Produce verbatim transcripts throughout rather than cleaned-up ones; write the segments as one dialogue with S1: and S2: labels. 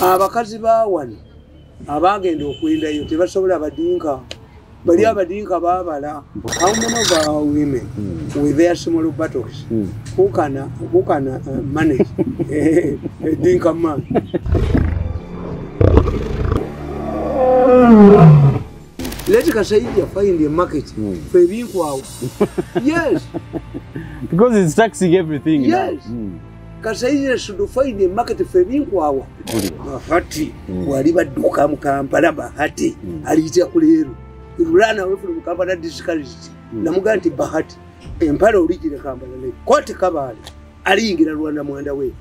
S1: abakazi bawano abagenda okwendayo tebasobola abadinka bali abadinka babala. How many of our women mm. with their small buttocks mm. who can who can uh, manage a, a dinka man? Let us say you find a market mm. for being wow. Yes,
S2: because it's taxing everything.
S1: Yes. Mm. Kasaija should find a market for being wow. Bahati waliba duka mu Kampala Bahati alitia kuleru. Run away from Kampala discouraged. Namuganti Bahati empara original Kampala le kote kabali alingira Rwanda mwanda we.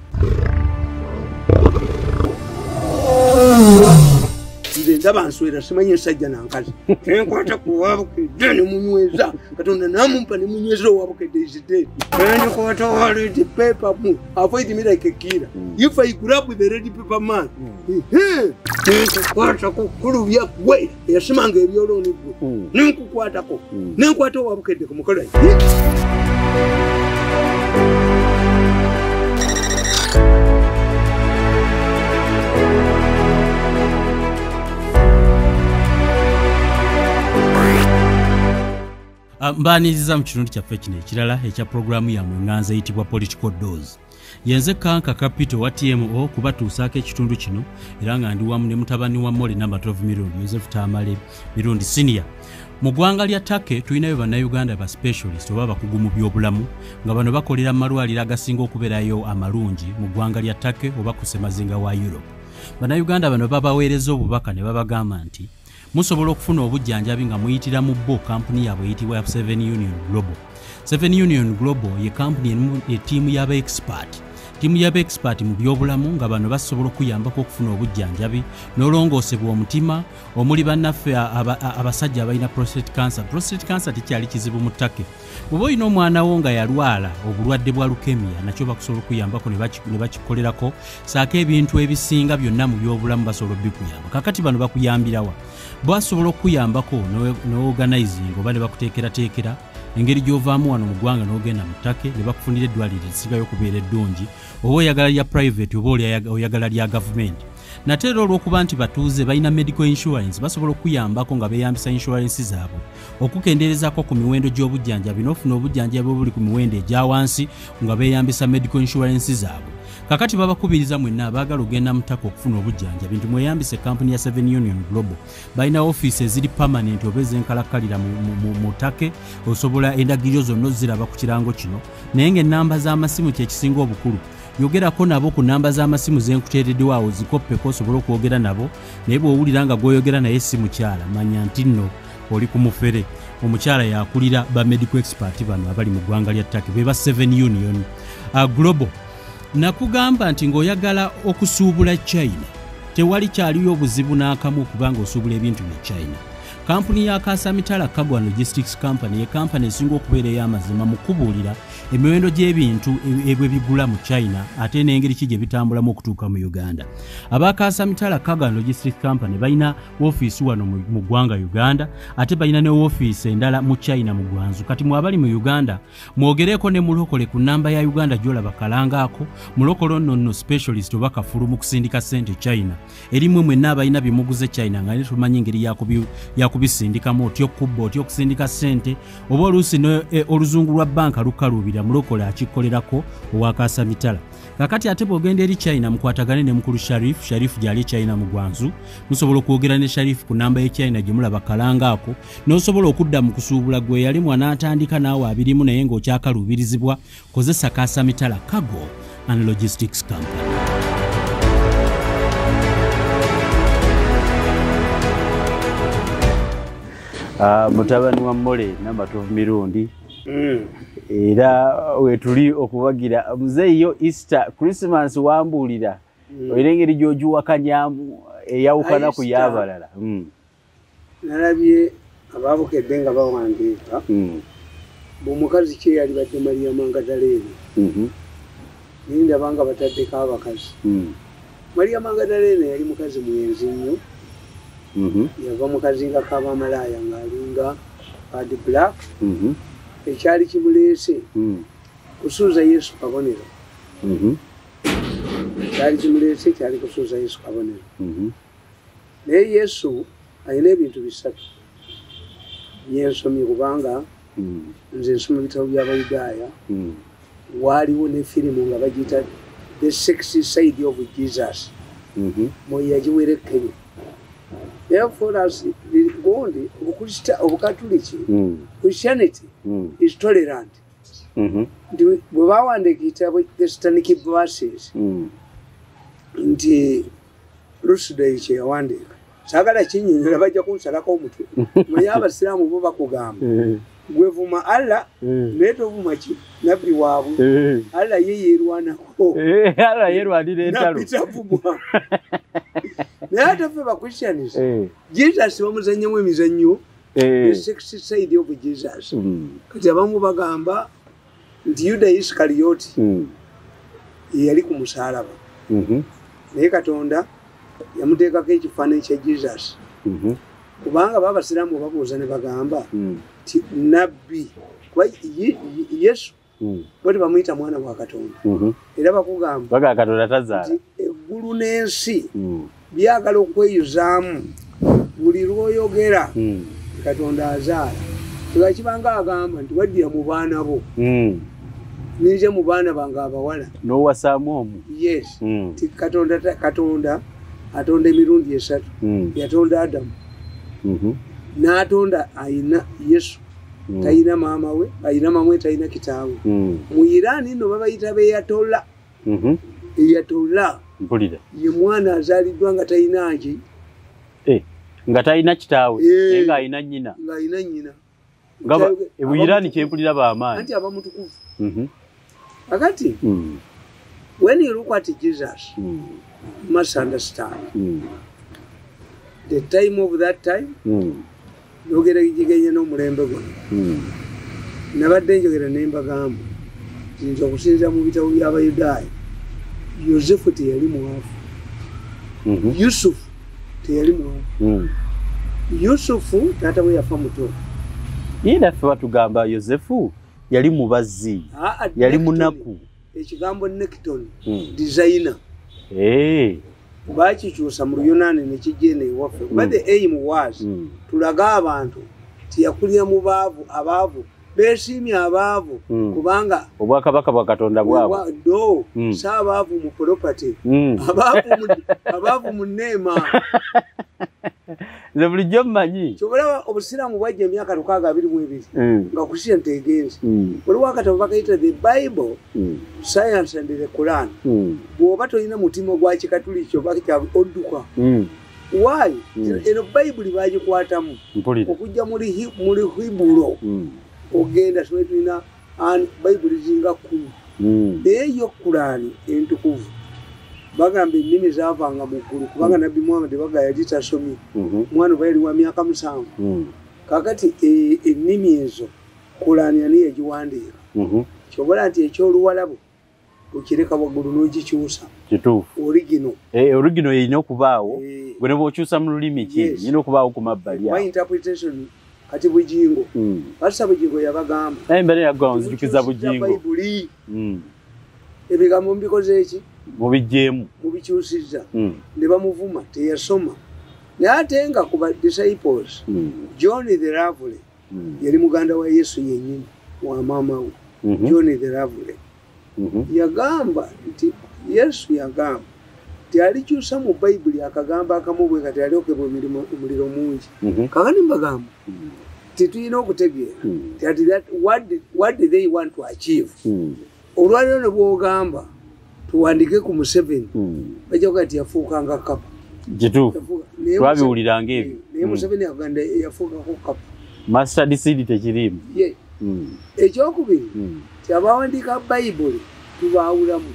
S1: Ndabanswera simanye sajja nankazi enkwata kuwabuke dene munyweza katonda namumpa ne munyweza wabuke dezide and kwata wali the paper mu avoid me like a killer. If I grab with the ready paper man eh kwata ko kulubya we yasimanga ebyolo ni bwo ninkukwata ko ninkwata wabuke de kumukola.
S3: Mbaniriza mu kitundu kyaffe kino ekirala ekya programu ya mwenganza eyitibwa Political Doors. Yenze Kanka Capital wa T M O kubatuusaako ekitundu kino era nga ndi wamu ne mutabani wa Mole number twelve million Joseph Tamale Mirundi Senior. Mu ggwanga lya Take tulinayo bannayuganda ba specialist oba bakugu mu byobulamu nga bano bakolera malwaliro agasinga okubeerayo amalungi mu ggwanga lya Take oba ku ssemazinga wa Europe. Bannayuganda bano babaweereza obubaka ne babagamba nti musobola okufuna obujjanjabi nga muyitira mu bo kampuni yabwe eyitibwa Seven Union Global. Seven Union Global ye kampuni ye tiimu y'aba expert. Tiimu y'aba expert mu byobulamu nga bano basobola okuyambako okufuna obujjanjabi n'olongoosebwa omutima omuli bannaffe abasajja abalina prostate cancer. Prostate cancer tekyali kizibu mu Take. Bw'oba olina omwana wo nga yalwala obulwadde bwa leukemia nakyo bakusobola okuyambako ne bakikolerako saako ebintu ebisinga byonna mu byobulamu basobola obikuyamba. Kakati bano bakuyambirawa basobola okuyambako n'organizing oba ne bakuteekerateekera engeri gy'ovaamu wano mu ggwanga n'ogenda mu Take ne bakufunira eddwaliro erisingayo okubeera eddungi oba oyagala lya private oba oyagala lya gavumenti. Nate era olw'okuba nti batuuze balina medical insurance basobola okuyambako nga beeyambisa insurance zaabwe okukendeerezaako ku miwendo gy'obujjanjabi n'ofuna obujjanjabi obuli ku miwendo egya wansi nga beeyambisa medical insurance zaabwe. Kakati babakubiriza mwenna abaagala ogenda mu Take okufuna obujjanjabi nti mweyambise kampuni ya Seven Union Global. Balina office eziri permanent oba ezenkalakkalira mu Take osobola endagiriro zonna oziraba ku kirango kino naye ng'ennamba z'amasimu kyekisinga obukulu. Yogerako nabo ku namba z'amasimu zenkuteereddwa awo zikoppeko osobola okwogera nabo naye bw'owulira nga gw'oyogera naye si mukyala manya nti nno oli ku mufere. Omukyala yakulira ba medical expert bano abali mu ggwanga lya Take be ba Seven Union Global. Nakugamba nti ng'oyagala okusuubula China tewali kyaliyo obuzibu n'akamu kubanga osuubula ebintu mu China. Kampuni ya Kasamitala Kagwa Logistics Company ye kampani esinga okubeera ey'amazima mu kubuulira emiwendo gy'ebintu ebwe bigula mu China ate n'engeri ki gye bitambulamu okutuuka mu Uganda. Aba Kasamitala Kagwa Logistics Company balina woofiisi wano mu ggwanga Uganda ate balina ne woofiisi endala mu China mu Gwanzu. Kati mwabali mu Uganda mwogereko ne mulokole ku namba ya Uganda gy'olaba kalangaako mulokole nno nno specialist oba kafulu mu kusindika ssente China. Erimu mwenna abalina bye muguze China nga ne tumanyi engeri yakubi bisindikamu otyo kubba otyo okusindika ssente oba oluusi oluzungu lwa banka lukalubira mulokole akikolerako owa Kasamitala. Kakati ate bw'ogenda eri China mukwatagane ne mukulu Sharif Sharif gyali China mu Gwanzu musobola okwogera ne Sharif ku namba ye China gye mulaba kalangaako n'osobola okudda mu kusuubula gwe yali mwana atandika naawe abirimu naye ng'okyakaluubirizibwa kozesa Kasamitala Cargo and Logistics Company.
S2: Uh, mutabani wa Mole number twelve Mirundi mm. Era wetuli okubagira muzeeyo Easter Christmas wambulira mm. Erengeri jojuwa kanyamu eyawukana ku yabalala mm.
S1: Narabye ababukedde nga bawandiika mm. Bomukazi kye yali badde Maria Mangadalene mhm mm Ninda banga bataddeko abakazi mm. Maria Mangadalene yali mukazi muyenzi nnyo. Mhm. Yava mukazi nga kaba malaya ngalinga bad black. Mhm. Ekyali kimuleese. Mhm. Kusuuza Yesu kabonero. Mhm. kyali kimuleese kyali kusuuza Yesu kabonero. Naye Yesu alina ebintu bisatu byensomye kubanga nze nsoma ebitabo by'Abayudaaya. Waaliwo ne firimu nga bagiyita The Sexy Side of Jesus. Moyo yagiwerekere. Therefore, as the Gondi, Obukatuliki, Christianity is tolerant. Bwe bawandiika ekitabo the Satanic verses nti Rushdie kye yawandiika saagala kinnyonnyola bajja kunsalako omutwe naye abasiraamu bo bakugamba gwevuma Allah naye tovuma ki nabbi waabwe Allah ye yeerwanako
S2: Allah yeerwanira entalo
S1: naye ate ffe ba Christians Jesus bamuzannyamu emizannyo the sexy side of Jesus. Kati abamu bagamba nti Yuda Iskariyoti yali ku musaalaba naye Katonda yamuteekako ekifaananyi kya Jesus kubanga babasiraamu babuuza ne bagamba nti nabbi kuba Yesu bwe tebamuyita mwana wa Katonda era bakugamba
S2: Katonda tazaala
S1: eggulu n'ensi byagala okweyuzaamu buli lw'oyogera Katonda azaala tekibanga agamba nti waddira mu baana bo ninje mu baana bange abawala
S2: n'owasaamu omu.
S1: Yes ti Katonda Katonda atonda emirundi esatu yatonda Adamu n'atonda ayina Yesu tayina maama we ayina maama we tayina kitaawe mu Irani nno babayita beyatola eyatola
S2: mpulira
S1: ye mwana azaaliddwa nga tayina nki
S2: nga talina kitaawe naye ng'ayina nnyina
S1: ng'ayina nnyina
S2: ebuyirani kyempulira b'amaanyi
S1: anti aba mutukuvu akati when you look at Jesus you must understand the time of that time yogera igigenya n'omulembe guno nabadde njogera ne mbagamba nze okusinza mu bitabo by'Abayudaaya Yosefu teyali mwavu Yusufu teyali mwavu Yusufu taata we yafa muto
S2: ye naffe batugamba Yosefu yali mubazzi yali munaku
S1: ekigambo Necton designer bakikyusa mu Luyonaani ne kijjene ewaffe but the aim was tulaga abantu tiyakulira mu baavu abaavu beesiimye abaavu kubanga
S2: obwakabaka bwa Katonda bwabwe
S1: do saabaavu mu property abaavu mu neema
S2: nze bulijjo mmanyi
S1: kyobalaba obusiraamu bwajja emyaka lukaaga abiri mu ebiri nga Christian tegenzi waliwo akatabo bakayita the Bible science and the Quran bw'oba tolina mutima gwa kikatuliki oba odduka why eno Bible bagikwatamu okujja muri Hiburo ogenda somwe tulina Bible zinga kumi naye yo Quran entukuvu bagamba ennimi zaavanga mu ggulu kubanga Nabbi Muhammad baga yali tasomye mwana oba yali wa myaka musanvu kakati ennimi ezo Qur'ani ani yagiwandiika kyobola nti ekyoluwalabu okireka waggulu n'ogikyusa
S2: kituufu
S1: origino
S2: origino yeyina okubaawo gwe ne bw'okyusa mu lulimi ki yina okubaawo ku mabbali awo
S1: interpretation kati Bujingo Pastor Bujingo yabagamba
S2: naye mbere yaggwa nzijukiza Bujingo
S1: ebigambo mbikoze eki
S2: mubijjeemu
S1: mubikyusizza ne bamuvuma teyasoma naye ate nga ku ba disciples John the Lovely yali muganda wa Yesu yennyini wa maama we John the Lovely yagamba nti Yesu yagamba nti alikyusa mu Bayibuli akagamba akamu bwe kati alyokebwa omuliro mungi kakati mbagamba titulina okutegeera what did they want to achieve olwaliro ne bwogamba tuwandike ku Museveni bajja kuga nti yafuukanga kapa
S2: kituufu twabiwuliranga ebyo
S1: naye Museveni aganda yafuukako kapa
S2: master decide tekirimu
S1: ekyokubiri ti abawandiika Bayibuli tubaawulamu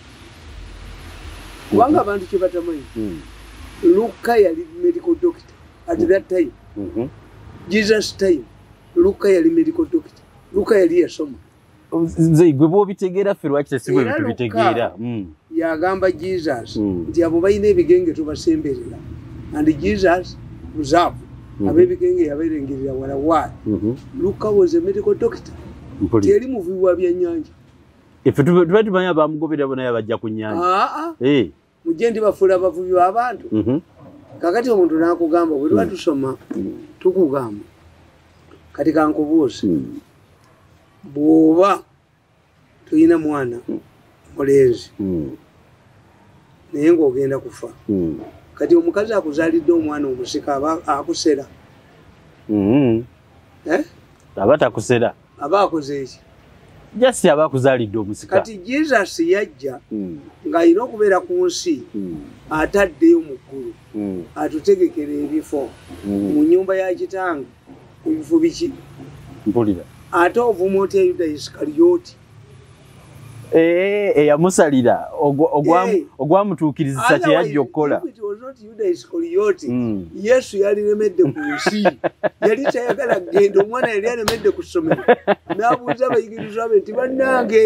S1: kubanga abantu kye batamanyi Luka yali medical doctor at that time Jesus time Luka yali medical doctor Luka yali yasoma
S2: nze gwe bw'obitegeera ffe lwaki tesibwe ebintu bitegeera
S1: yagamba Jesus nti abo balina ebigenge tubasemberera and Jesus muzaavu ab'ebigenge yabeerengerera wala waayo Luka was a medical doctor tiyali muvubi wa byannyanja
S2: Ife tuba tumanya bamugobera bona yabajja ku nnyanja.
S1: Ah ah.
S2: Eh.
S1: Mujje ndi bafuula abavubi b'abantu.
S2: Mhm.
S1: Kakati omuntu nakugamba bwe tuba tusoma tukugamba. Kati kankubuuza. Bw'oba tuyina mwana mulenzi. Naye ng'ogenda kufa. Kati omukazi akuzaalidde omwana omusika aba akusera.
S2: Mhm.
S1: Eh?
S2: Aba takusera.
S1: Aba akoze eki?
S2: Just aba akuzaalidde omusika.
S1: Kati Jesus yajja ng'alina okubeera ku nsi ataddeyo mu ggulu atutegekera ebifo mu nnyumba ya kitange ebifo biki
S2: mpulira
S1: ate ovuma otya Yuda Isikaliyooti
S2: eh eyamusalira ogwamutuukirizisa kye yajja okukola.
S1: Yuda Isikaliyooti Yesu yalilemedde ku nsi yali tayagala kugenda omwana yali alemedde ku ssomero n'abuuza abayigirizwa be nti bannange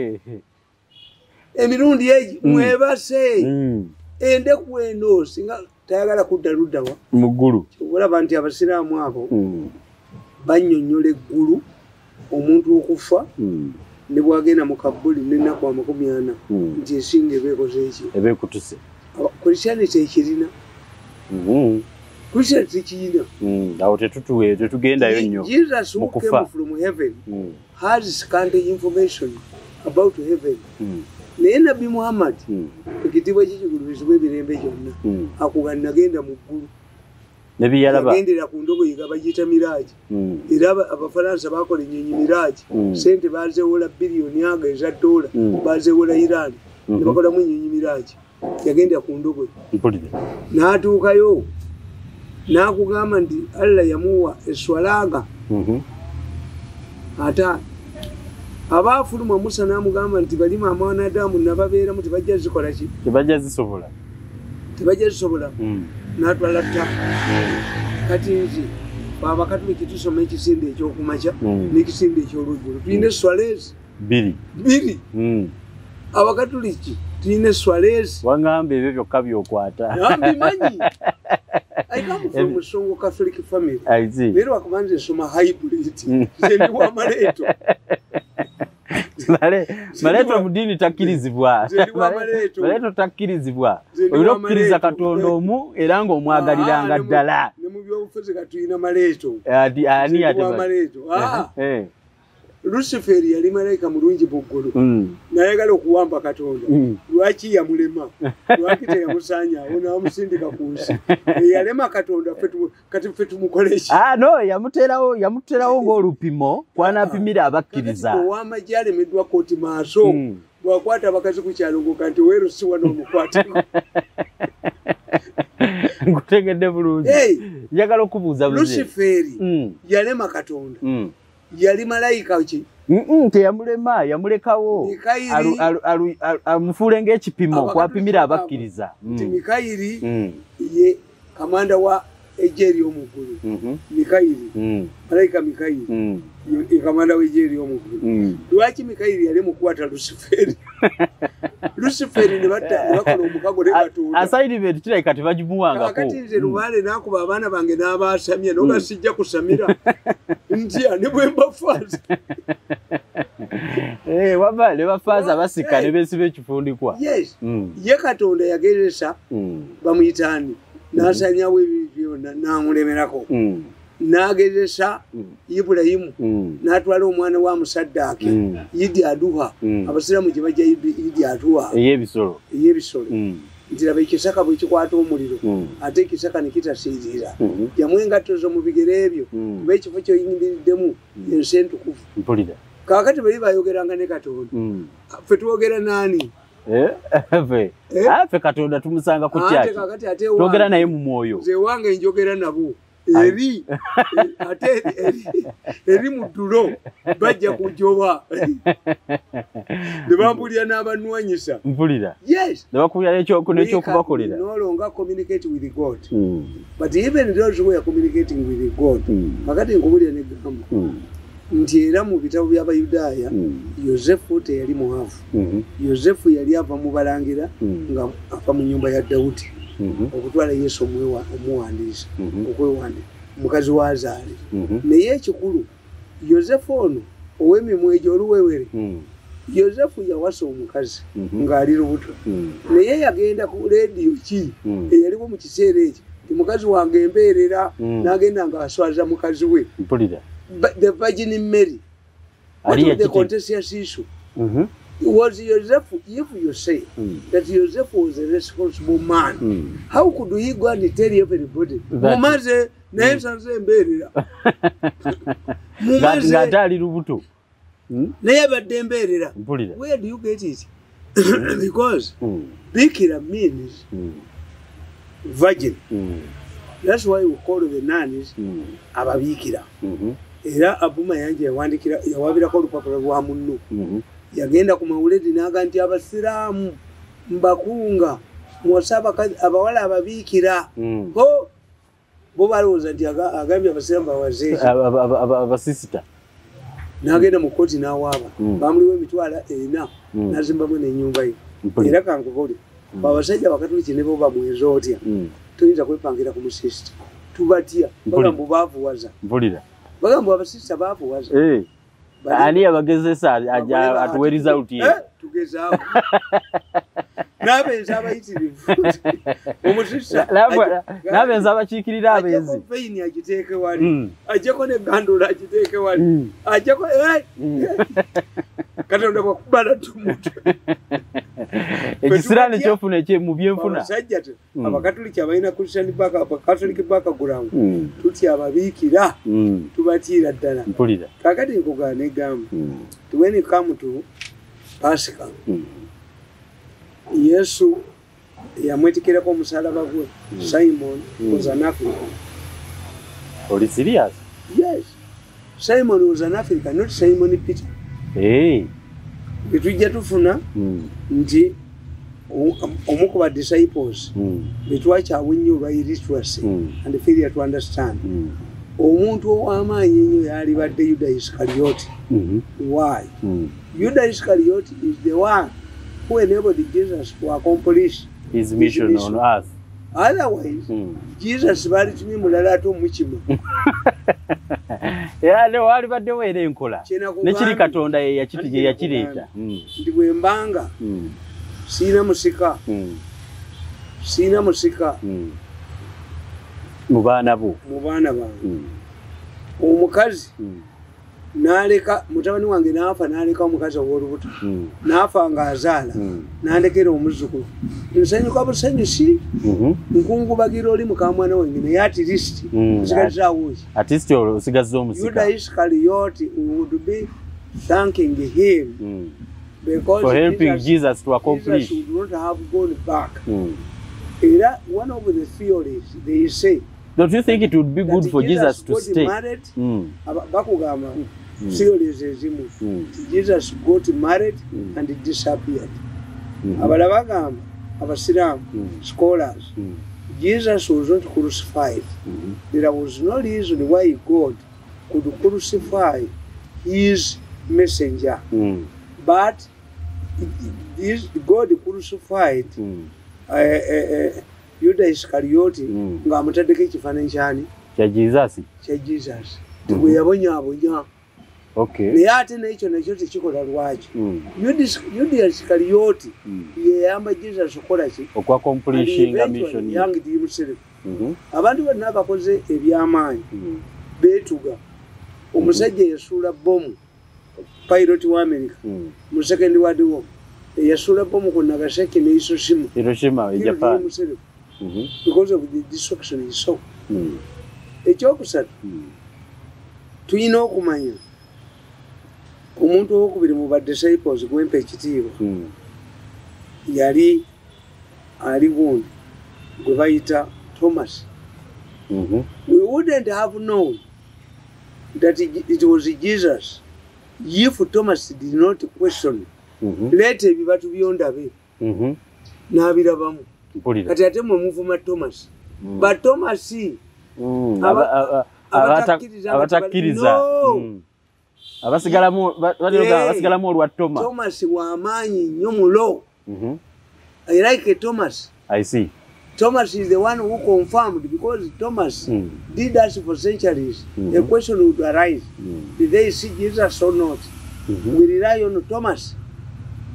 S1: emirundi egi mwebase endeku eno singa tayagala kudda ludda wa
S2: mu ggulu.
S1: olaba nti abasiraamu abo bannyonnyola eggulu omuntu okufa ne bwagenda mu kabbuli n'ennaku amakumi ana nti esinga ebeekoze eki
S2: ebeekutuse
S1: Christianity ekirina Christianity tekirina
S2: awo tetutuwe tetugendayo nnyo
S1: Jesus who came from heaven has scant information about heaven. Naye Nabbi Muhammad ekitiibwa ekikigulubizibwa emirembe gyonna akuga nagenda mu ggulu agendera ku ndogoyi nga bagiyita miraaji era abafalansa bakola ennyonyi miraaji sente bazewola biliyoni aga eza dola bazewola Iran ne bakolamu ennyonyi miraaji yagendera ku ndogoyi n'atuukayo n'akugamba nti Allah yamuwa eswalaga ataano abafuluma Musa n'amugamba nti bali maama wa Adamu nababeeramu tebajja zikola ki
S2: tebajja zisobola
S1: tebajja zisobola n'atwala ttaka kati nzi abakatuliki tusoma ekisinde ekyokumakya n'ekisinde ekyolweggulo tulina eswaleesi
S2: bbiri
S1: bbiri abakatuliki tulina eswaleesi
S2: wangamba ebyo byokka byokwata
S1: mbimanyi I come from a strong Catholic family.
S2: I see.
S1: Lero akumanze soma hybrid. Zendi wa maleto.
S2: Male maleto mudini takirizibwa.
S1: Zendi wa maleto.
S2: Maleto takirizibwa. Oyiro kukiriza Katonda omu era ngo omwagaliranga ddala.
S1: Ne mu byobufuzi katuyina maleto.
S2: Adi ani ate
S1: maleto. Ah.
S2: Eh.
S1: Lucifer yali malayika mulungi buggulu. Nayagala okuwamba Katonda. Lwaki yamulema? Lwaki teyamusanya? Ono amusindika ku nsi. Yalema Katonda fetu kati fetu mukoleshi.
S2: Ah no, yamuterawo yamuterawo ng'olupimo kwanapimira abakkiriza.
S1: Ow'amagye alemeddwa kooti maaso. Bwakwata abakazi ku kyalo ngokanti weero si wano omukwate.
S2: Ngutegedde bulungi. Njagala okubuuza buze.
S1: Lucifer yalema Katonda. Yali malayika ki?
S2: Mm teyamulema yamulekawo amufuule ng'ekipimo kwapimira abakkiriza.
S1: Mikayiri ye kamanda wa eggye ery'omuggulu. Mikayiri malayika Mikayiri ye kamanda w'eggye ery'omuggulu. Lwaki Mikayiri yali mukwata Luciferi? Luciferi ne bakola omukago ne Katonda.
S2: Assignment kirabika tebagimuwangako.
S1: Kakati nze Lubaale n'akuba abaana bange n'abaasamya noga sijja kusamira. Ntya ne bwe mbafaaza.
S2: Eh waba ne bafaaza basika ne beesiba ekifundikwa.
S1: Yes. Ye Katonda yagezesa bamuyitaani n'asanyawo ebyo byonna n'amulemerako. N'agezesa Ibulayimu n'atwala omwana wa Musaddaaki Idi Aduha abasiraamu gye bajja Idi Aduha
S2: ey'ebisolo
S1: ey'ebisolo nti laba ekisaka bwe kikwata omuliro ate ekisaka ne kitasiirira yamu engatto zo mu bigere ebyo kuba ekifo kyoyingiriddemu ensi entukuvu
S2: mpulira
S1: kaakati bali bayogeranga ne Katonda ffe twogera naani
S2: ffe Katonda tumusanga ku kyaki twogera naye mu mwoyo
S1: nze wange njogera nabo eri ate eri mu ddulo bajja kujoba ne bambulira n'abanwanyisa
S2: mpulira
S1: yes
S2: ne bakubira n'ekyokubakolera
S1: no longer communicate with God but even those who are communicating with God kakati nkubulira ne gamba nti era mu bitabo by'Abayudaaya Yosefu teyali muwavu Yosefu yali ava mu balangira nga ava mu nnyumba ya Dawudi okutwala Yesu omuwandiisa okwewandisa mukazi wa Azaali naye ekikulu Yosefu ono ow'emimwa egyo oluwewere Yosefu yawasa omukazi ng'ali lubuto
S2: Mm.
S1: naye yagenda ku leediyo ki
S2: Mm.
S1: eyaliwo mu kiseera ekyo ti mukazi wange embeerera
S2: Mm.
S1: n'agenda ng'aswaza mukazi we
S2: Mpulira.
S1: But the Virgin Mary. What
S2: Ali
S1: was the
S2: yakite-
S1: contentious issue?
S2: Mhm.
S1: Was Joseph, if you say
S2: Mm.
S1: that Joseph was a responsible man,
S2: Mm.
S1: how could he go and tell everybody?
S2: That-
S1: Mumaze, naye nsanze embeerera.
S2: Ngati
S1: Mumaze,
S2: ali lubuto. Mm.
S1: naye abadde embeerera.
S2: Mpulira.
S1: Where do you get it? Because
S2: Mm.
S1: bikira means
S2: Mm.
S1: virgin.
S2: Mm.
S1: That's why we call the nuns
S2: Mm.
S1: ababiikira.
S2: Mhm.
S1: Era Abuma yanje yawandikira yawabirako olupapula lwa munno.
S2: Mhm.
S1: Yagenda ku mawuledi n'aga nti abasiraamu mbakunga mwosaba abawala ababiikira
S2: Mm.
S1: ho bo balowooza nti aga- agambye abasiraamu bawazeeki
S2: Aba- aba- aba- aba- abasisita.
S1: n'agenda mu kkooti n'awaaba
S2: Mm.
S1: bamuliwo emitwalo ena
S2: Mm.
S1: n'azimbamu n'ennyumba ye
S2: Mpulira.
S1: era kankubuli abasajja bakatuliki ne bo bamweza otya
S2: Mm.
S1: toyinza kwepangira ku musisita tubatya
S2: Mpulira.
S1: bagamba baavuwaza
S2: Mpulira.
S1: bagamba abasisita baavuwaza
S2: Eh.
S1: Bali-
S2: Ani abagezesa aja
S1: Bakolera
S2: atuwe
S1: ati-
S2: result ye.
S1: Eh, tugezaawo n'abenzi abayitirivu omusisa
S2: Nabenza abakiikirira abenzi.
S1: ajjako veini agiteeke wali
S2: Mm.
S1: ajjako negandula agiteeke wali
S2: Mm.
S1: ajjako eh,
S2: Mm.
S1: katonda bwakubala tumutwe
S2: Ekisirani kyofuna ekye mu byenfuna.
S1: abasajja te
S2: Mm.
S1: abakatoliki abalina christian back abakatoliki background
S2: Mm.
S1: tutya ababiikira
S2: Mm.
S1: tubatiira ddala
S2: Mpulira.
S1: kakati nkugaa negamba
S2: Mm.
S1: when it come to pasika
S2: Mm.
S1: yesu yamwetikirako omusalaba gwe simon was an african
S2: Oli serious?
S1: yes simon was an african not simon peter
S2: Eh.
S1: betujja tufuna
S2: Mm.
S1: nti o- omu ku badisciples
S2: Mm.
S1: betwakyawa ennyo olwa illiteracy
S2: Mm.
S1: and failure to understand
S2: Mm.
S1: omuntu ow'amaanyi ennyo yalibadde yuda iskarioti
S2: Mhm.
S1: why
S2: Mm.
S1: yuda iskarioti is the one who enabled jesus to accomplish
S2: His mission
S1: mission.
S2: on earth.
S1: otherwise
S2: Mm.
S1: jesus balitumye mulala ate omukima
S2: Era ne wali baddewo era enkola.
S1: Kyenakugambye.
S2: Ne kiri Katonda ye yakiti
S1: Ate
S2: gye yakireeta.
S1: kyenakugambye.
S2: Mm.
S1: nti bwe mbanga
S2: Mm.
S1: siina musika
S2: Mm.
S1: siina musika
S2: Mm. Mu baana bo.
S1: mu baana bange
S2: Mm.
S1: omukazi
S2: Mm.
S1: n'aleka mutabani wange n'afa n'aleka omukazi ow'olubuto
S2: Mm.
S1: n'afa ng'azaala
S2: Mm.
S1: n'andekera omuzzukulu nsanyuka busanyusi
S2: Mhm.
S1: nkungubagira oli mukamwana wange naye ati lisiti
S2: Mm.
S1: nsigazaawo ki
S2: At least osigaza omusika.
S1: yuda iskarioti would be thanking him
S2: Mm.
S1: because
S2: For helping
S1: Jesus,
S2: Jesus to accomplish.
S1: Jesus would not have gone back.
S2: Mm.
S1: Era one of the theories they say
S2: Don't you think it would be
S1: that
S2: good for Jesus to
S1: got
S2: stay?
S1: married,
S2: Mm.
S1: aba- bakugamba theories ezimu
S2: Mm.
S1: Jesus got married
S2: Mm.
S1: and disappeared.
S2: Mhm.
S1: Abala bagamba abasiraamu
S2: Mm.
S1: scholars
S2: Mm.
S1: Jesus was not crucified.
S2: Mhm.
S1: There was no reason why God could crucify his messenger.
S2: Mm.
S1: But this God crucified
S2: Mm.
S1: uh, uh, uh, Yuda Iskarioti
S2: Mm.
S1: ng'amutaddeko ekifaananyi kyani
S2: Kya Jesus.
S1: kya Jesus
S2: Mhm.
S1: bwe yabonyaabonya
S2: Okay.
S1: naye ate n'ekyo nakyo tekikola lwaki
S2: Mm.
S1: Yuda Iskarioti
S2: Mm.
S1: yeyamba Jesus okukola ki
S2: Okwa accomplishing a mission.
S1: yangidi himself
S2: Mhm.
S1: abantu bonna abakoze ebyamaanyi
S2: Mm.
S1: beetuga omusajja yasuula bomu pilot wa America
S2: Mm.
S1: mu second world war yasuula bomu ku Nagasaki ne Hiroshima
S2: Hiroshima,
S1: Killed
S2: Japan.
S1: himself
S2: Mhm.
S1: because of the destruction he saw.
S2: Mm.
S1: ekyokusatu
S2: Mm.
S1: tulina okumanya omuntu owokubiri mu badisciples gwempa ekitiibwa
S2: Mm.
S1: yali ali gundi gwe bayita Thomas.
S2: Mhm.
S1: We wouldn't have known that it was Jesus if Thomas did not question.
S2: Mhm.
S1: Leeta ebibatu byondabe
S2: Mhm.
S1: n'abirabamu
S2: Mpulira.
S1: kati ate mwe muvuma Thomas.
S2: Mm.
S1: But Thomas
S2: Mm.
S1: aba-
S2: Aba- aba-
S1: abatakkiriza
S2: abata- abatakkiriza.
S1: No.
S2: Mm. Abasigalamu ba- bali
S1: Hey.
S2: basigalamu olwa Toma.
S1: Thomas w'amaanyi nnyo mulo.
S2: Mhm.
S1: I like Thomas.
S2: I see.
S1: Thomas is the one who confirmed because Thomas
S2: Mm.
S1: did that for centuries.
S2: Mhm.
S1: A question would arise.
S2: Mm.
S1: Did they see Jesus or not?
S2: Mhm.
S1: We rely on Thomas.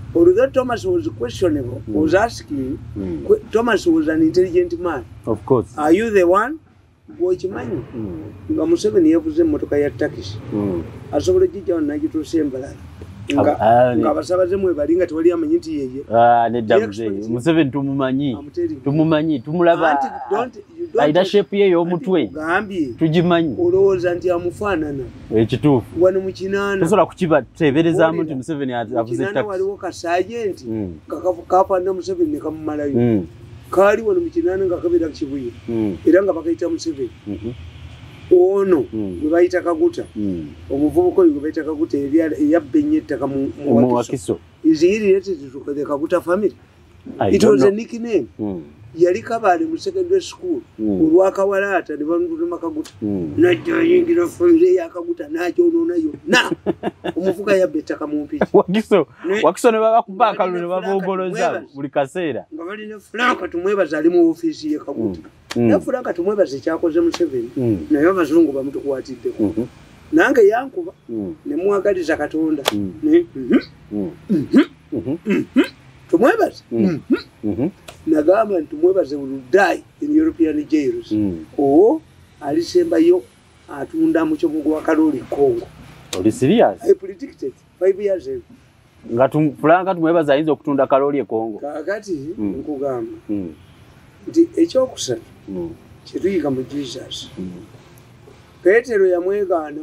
S1: Although Thomas was questionable, mm. was asking, mm. Thomas was an intelligent man.
S2: Of course.
S1: Are you the one? Wochimanyi. Nga Museveni yavuze mmotoka ya taxi. Asobola jijja na gituse embalala. Nga nga basabaze mwe balinga tewali amanyi nti yeye.
S2: Ah, ne damuze. Museveni tumumanyi. Tumumanyi, tumulaba. Aida shape ye yo mutwe. Gambye. Tujimanyi. Olowooza nti amufaanana. Ekituufu. Wano mu kinaana. Tosobola kukiba teberezaamu nti Museveni avuze taxi. Kinaana waliwo ka sergeant. Kafaanana Museveni ne kamumalayo. Kali wano mu kinaana nga kabeera kibuye. Era nga bakayita Museveni. Ono gwe bayita Kaguta. Omuvubuka oyo gwe bayita Kaguta yabba ennyo ettaka mu Wakiso. Is he related to the Kaguta family? It was a nickname. Yali Kabale mu secondary school. Olwakawalaata ne bamutuma Kaguta. Najja yingira family ya Kaguta n'akyonoona yonna. Omuvubuka yabba ettaka mu mpiki. Wakiso Wakiso ne babakuba akalulu ne babomboloza buli kaseera. Nga balina Franka tumwebaza ali mu ofiisi ye Kaguta. Na Franka tumwebaza kyakoze Museveni. Naye abazungu bamutukwatiddeko. Nange yankuba ne muwagaliza Katonda. Tumwebaze. Nagamba nti tumwebaze will die in European jails. O alisembayo atunda mu kyomugo wa Kaloli Congo. Oli serious?
S1: I predicted five years ago.
S2: Nga tumfulanga tumwebaza ayinza okutunda Kaloli e Congo.
S1: Kakati nkugamba nti ekyokusatu kituyiga mu Jesus. Petero yamwegaana.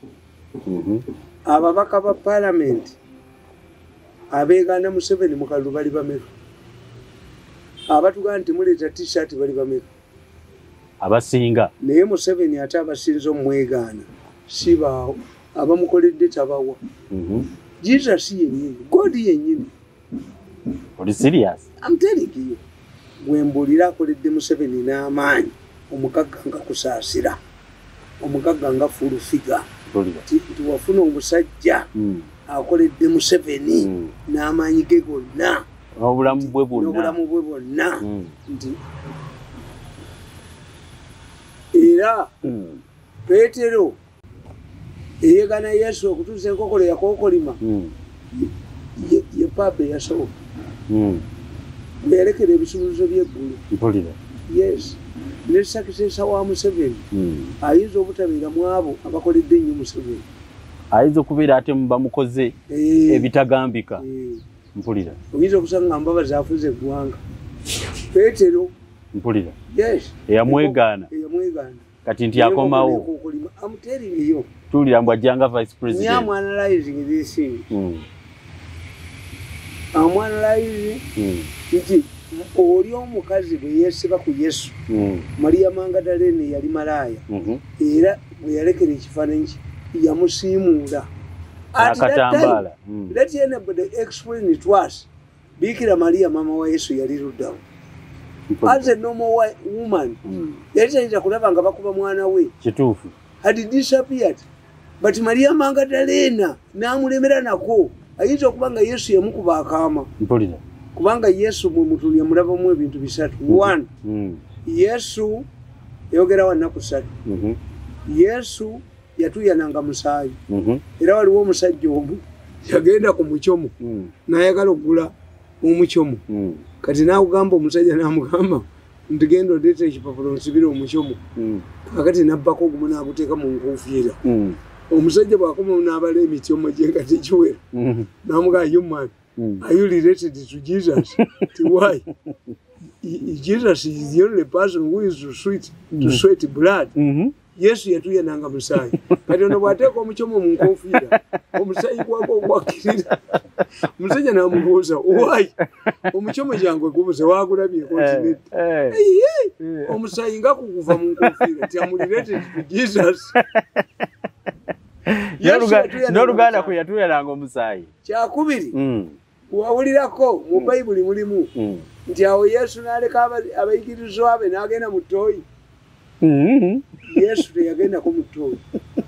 S1: Ababaka ba parliament abeegaana Museveni mu kalulu bali bameka. Abatugaa nti muleeta t-shirt bali bameka.
S2: Abasinga.
S1: Naye Museveni ate abasinza omwegaana sibaawo. Abamukoledde tabawa. Jesus yennyini. God yennyini.
S2: Oli serious?
S1: I'm telling you. Wembulira akoledde Museveni n'amaanyi. Omugagga nga kusaasira. Omugagga nga fulufiga. Nti wafuna omusajja akoledde Museveni n'amaanyi ge gonna.
S2: Obulamu bwe bwonna.
S1: Obulamu bwe bwonna. Nti era Petero eyeegana Yesu okutuusa enkokolo yakookolima ye Paabe yasooka. Bwe yalekera ebisuluzo by'eggulu.
S2: Mpulira.
S1: Yes. Ne sakisesa wa Museveni ayinza obutabeera mu abo abakoledde ennyo Museveni.
S2: Ayinza okubeera ate bamukoze ebitagambika. Mpulira. Oyinza
S1: okusanga mbabazi afuze eggwanga. Petero.
S2: Mpulira.
S1: Yes.
S2: Eyamwegaana.
S1: Eyamwegaana.
S2: Kati nti yakomawo.
S1: I'm telling you.
S2: Tulira mbwa janga vice president.
S1: I'm analyzing this thing. I'm analyzing. Nti oli omukazi bwe yeesiba ku Yesu. Maria Magdalene yali malaaya. Era bwe yalekera ekifaananyi yamusiimuula.
S2: Akatambala.
S1: Let anybody explain it to us. Bikira Maria mama wa Yesu yali luddawo. As a normal woman, yalitayinza kulaba nga bakuba mwana we.
S2: Kituufu.
S1: Had disappeared. But Maria Magdalena n'amulemera nako. Ayinza okuba nga Yesu yamukuba akaama.
S2: Mpulira.
S1: Kubanga Yesu mwe mutu yamulabamu ebintu bisatu. One, Yesu yogera wa nnaku ssatu. Yesu yatuyananga musaayi. Era waliwo omusajja omu yagenda ku mucyomo n'ayagala okugula omukyomo. Kati n'akugamba omusajja n'amugamba nti genda odeeta ekipapula onsibire omukyomo. Kakati n'abbako ogumu n'aguteeka mu nkuufiira. Omusajja bw'akomawo n'abala emityomo gye nga tekiwera. N'amugamba you man, are you related to Jesus? Why? Jesus is the only person who is to sweat, to sweat blood. Yesu yatuyananga musaayi. Kati ono bw'ateeka omukyomo mu nkofiira omusaayi gwako ogwakkirira. Omusajja n'amubuuza why? Omukyomo gyange gubuze wagulabyeko nti omusaayi nga kuguva mu nkofiira ti am related to Jesus.
S2: N'oluganda kwe yatuyananga omusaayi.
S1: Kyakubiri wawulirako mu Bayibuli mulimu nti awo Yesu n'aleka abayigirizwa be n'agenda mu ttooyi. Yesu teyagenda ko mu ttooyi.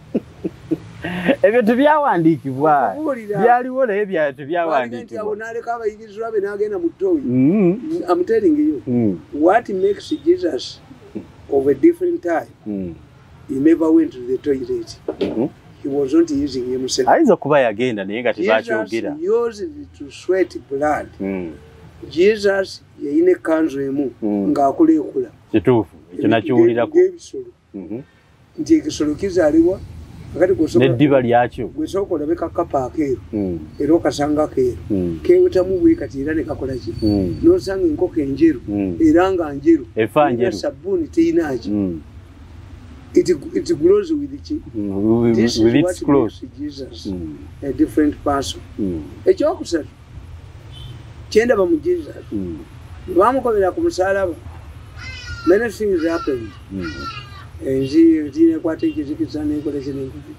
S2: Ebyo tebyawandiikibwa. Byaliwo naye tebyawandiikibwa.
S1: Awo n'aleka abayigirizwa be n'agenda mu ttooyi. I'm telling you, what makes Jesus of a different type? He never went to the toilet. he wasn't using himself.
S2: Ayinza kuba yagenda naye nga tebakyogera.
S1: Jesus used to sweat blood.
S2: Mm.
S1: Jesus yayina kanzu emu
S2: mm.
S1: ng'akula ekula.
S2: Kituufu ekyo nakiwulirako.
S1: Mhm. Nti ekisolo kizaalibwa akati gwosobola
S2: n'eddiba lyakyo
S1: gwesooka olabeka kapa akeeru
S2: mm.
S1: era okasanga akeeru
S2: mm.
S1: keewetamu bwe kati era ne kakola ki
S2: mm.
S1: n'osanga enkoko enjeru
S2: mm.
S1: era nga njeru
S2: efa njeru
S1: sabbuuni teyinaaki
S2: mm.
S1: it, it grows with ki
S2: mm.
S1: this
S2: with
S1: is
S2: its
S1: what
S2: close.
S1: makes Jesus
S2: mm.
S1: a different person.
S2: mm.
S1: ekyokusatu kyendaba mu Jesus
S2: mm.
S1: bamukobera ku musaalaba many things happened
S2: mm.
S1: enzi tinekwata ekizikisa nekola kinenkuti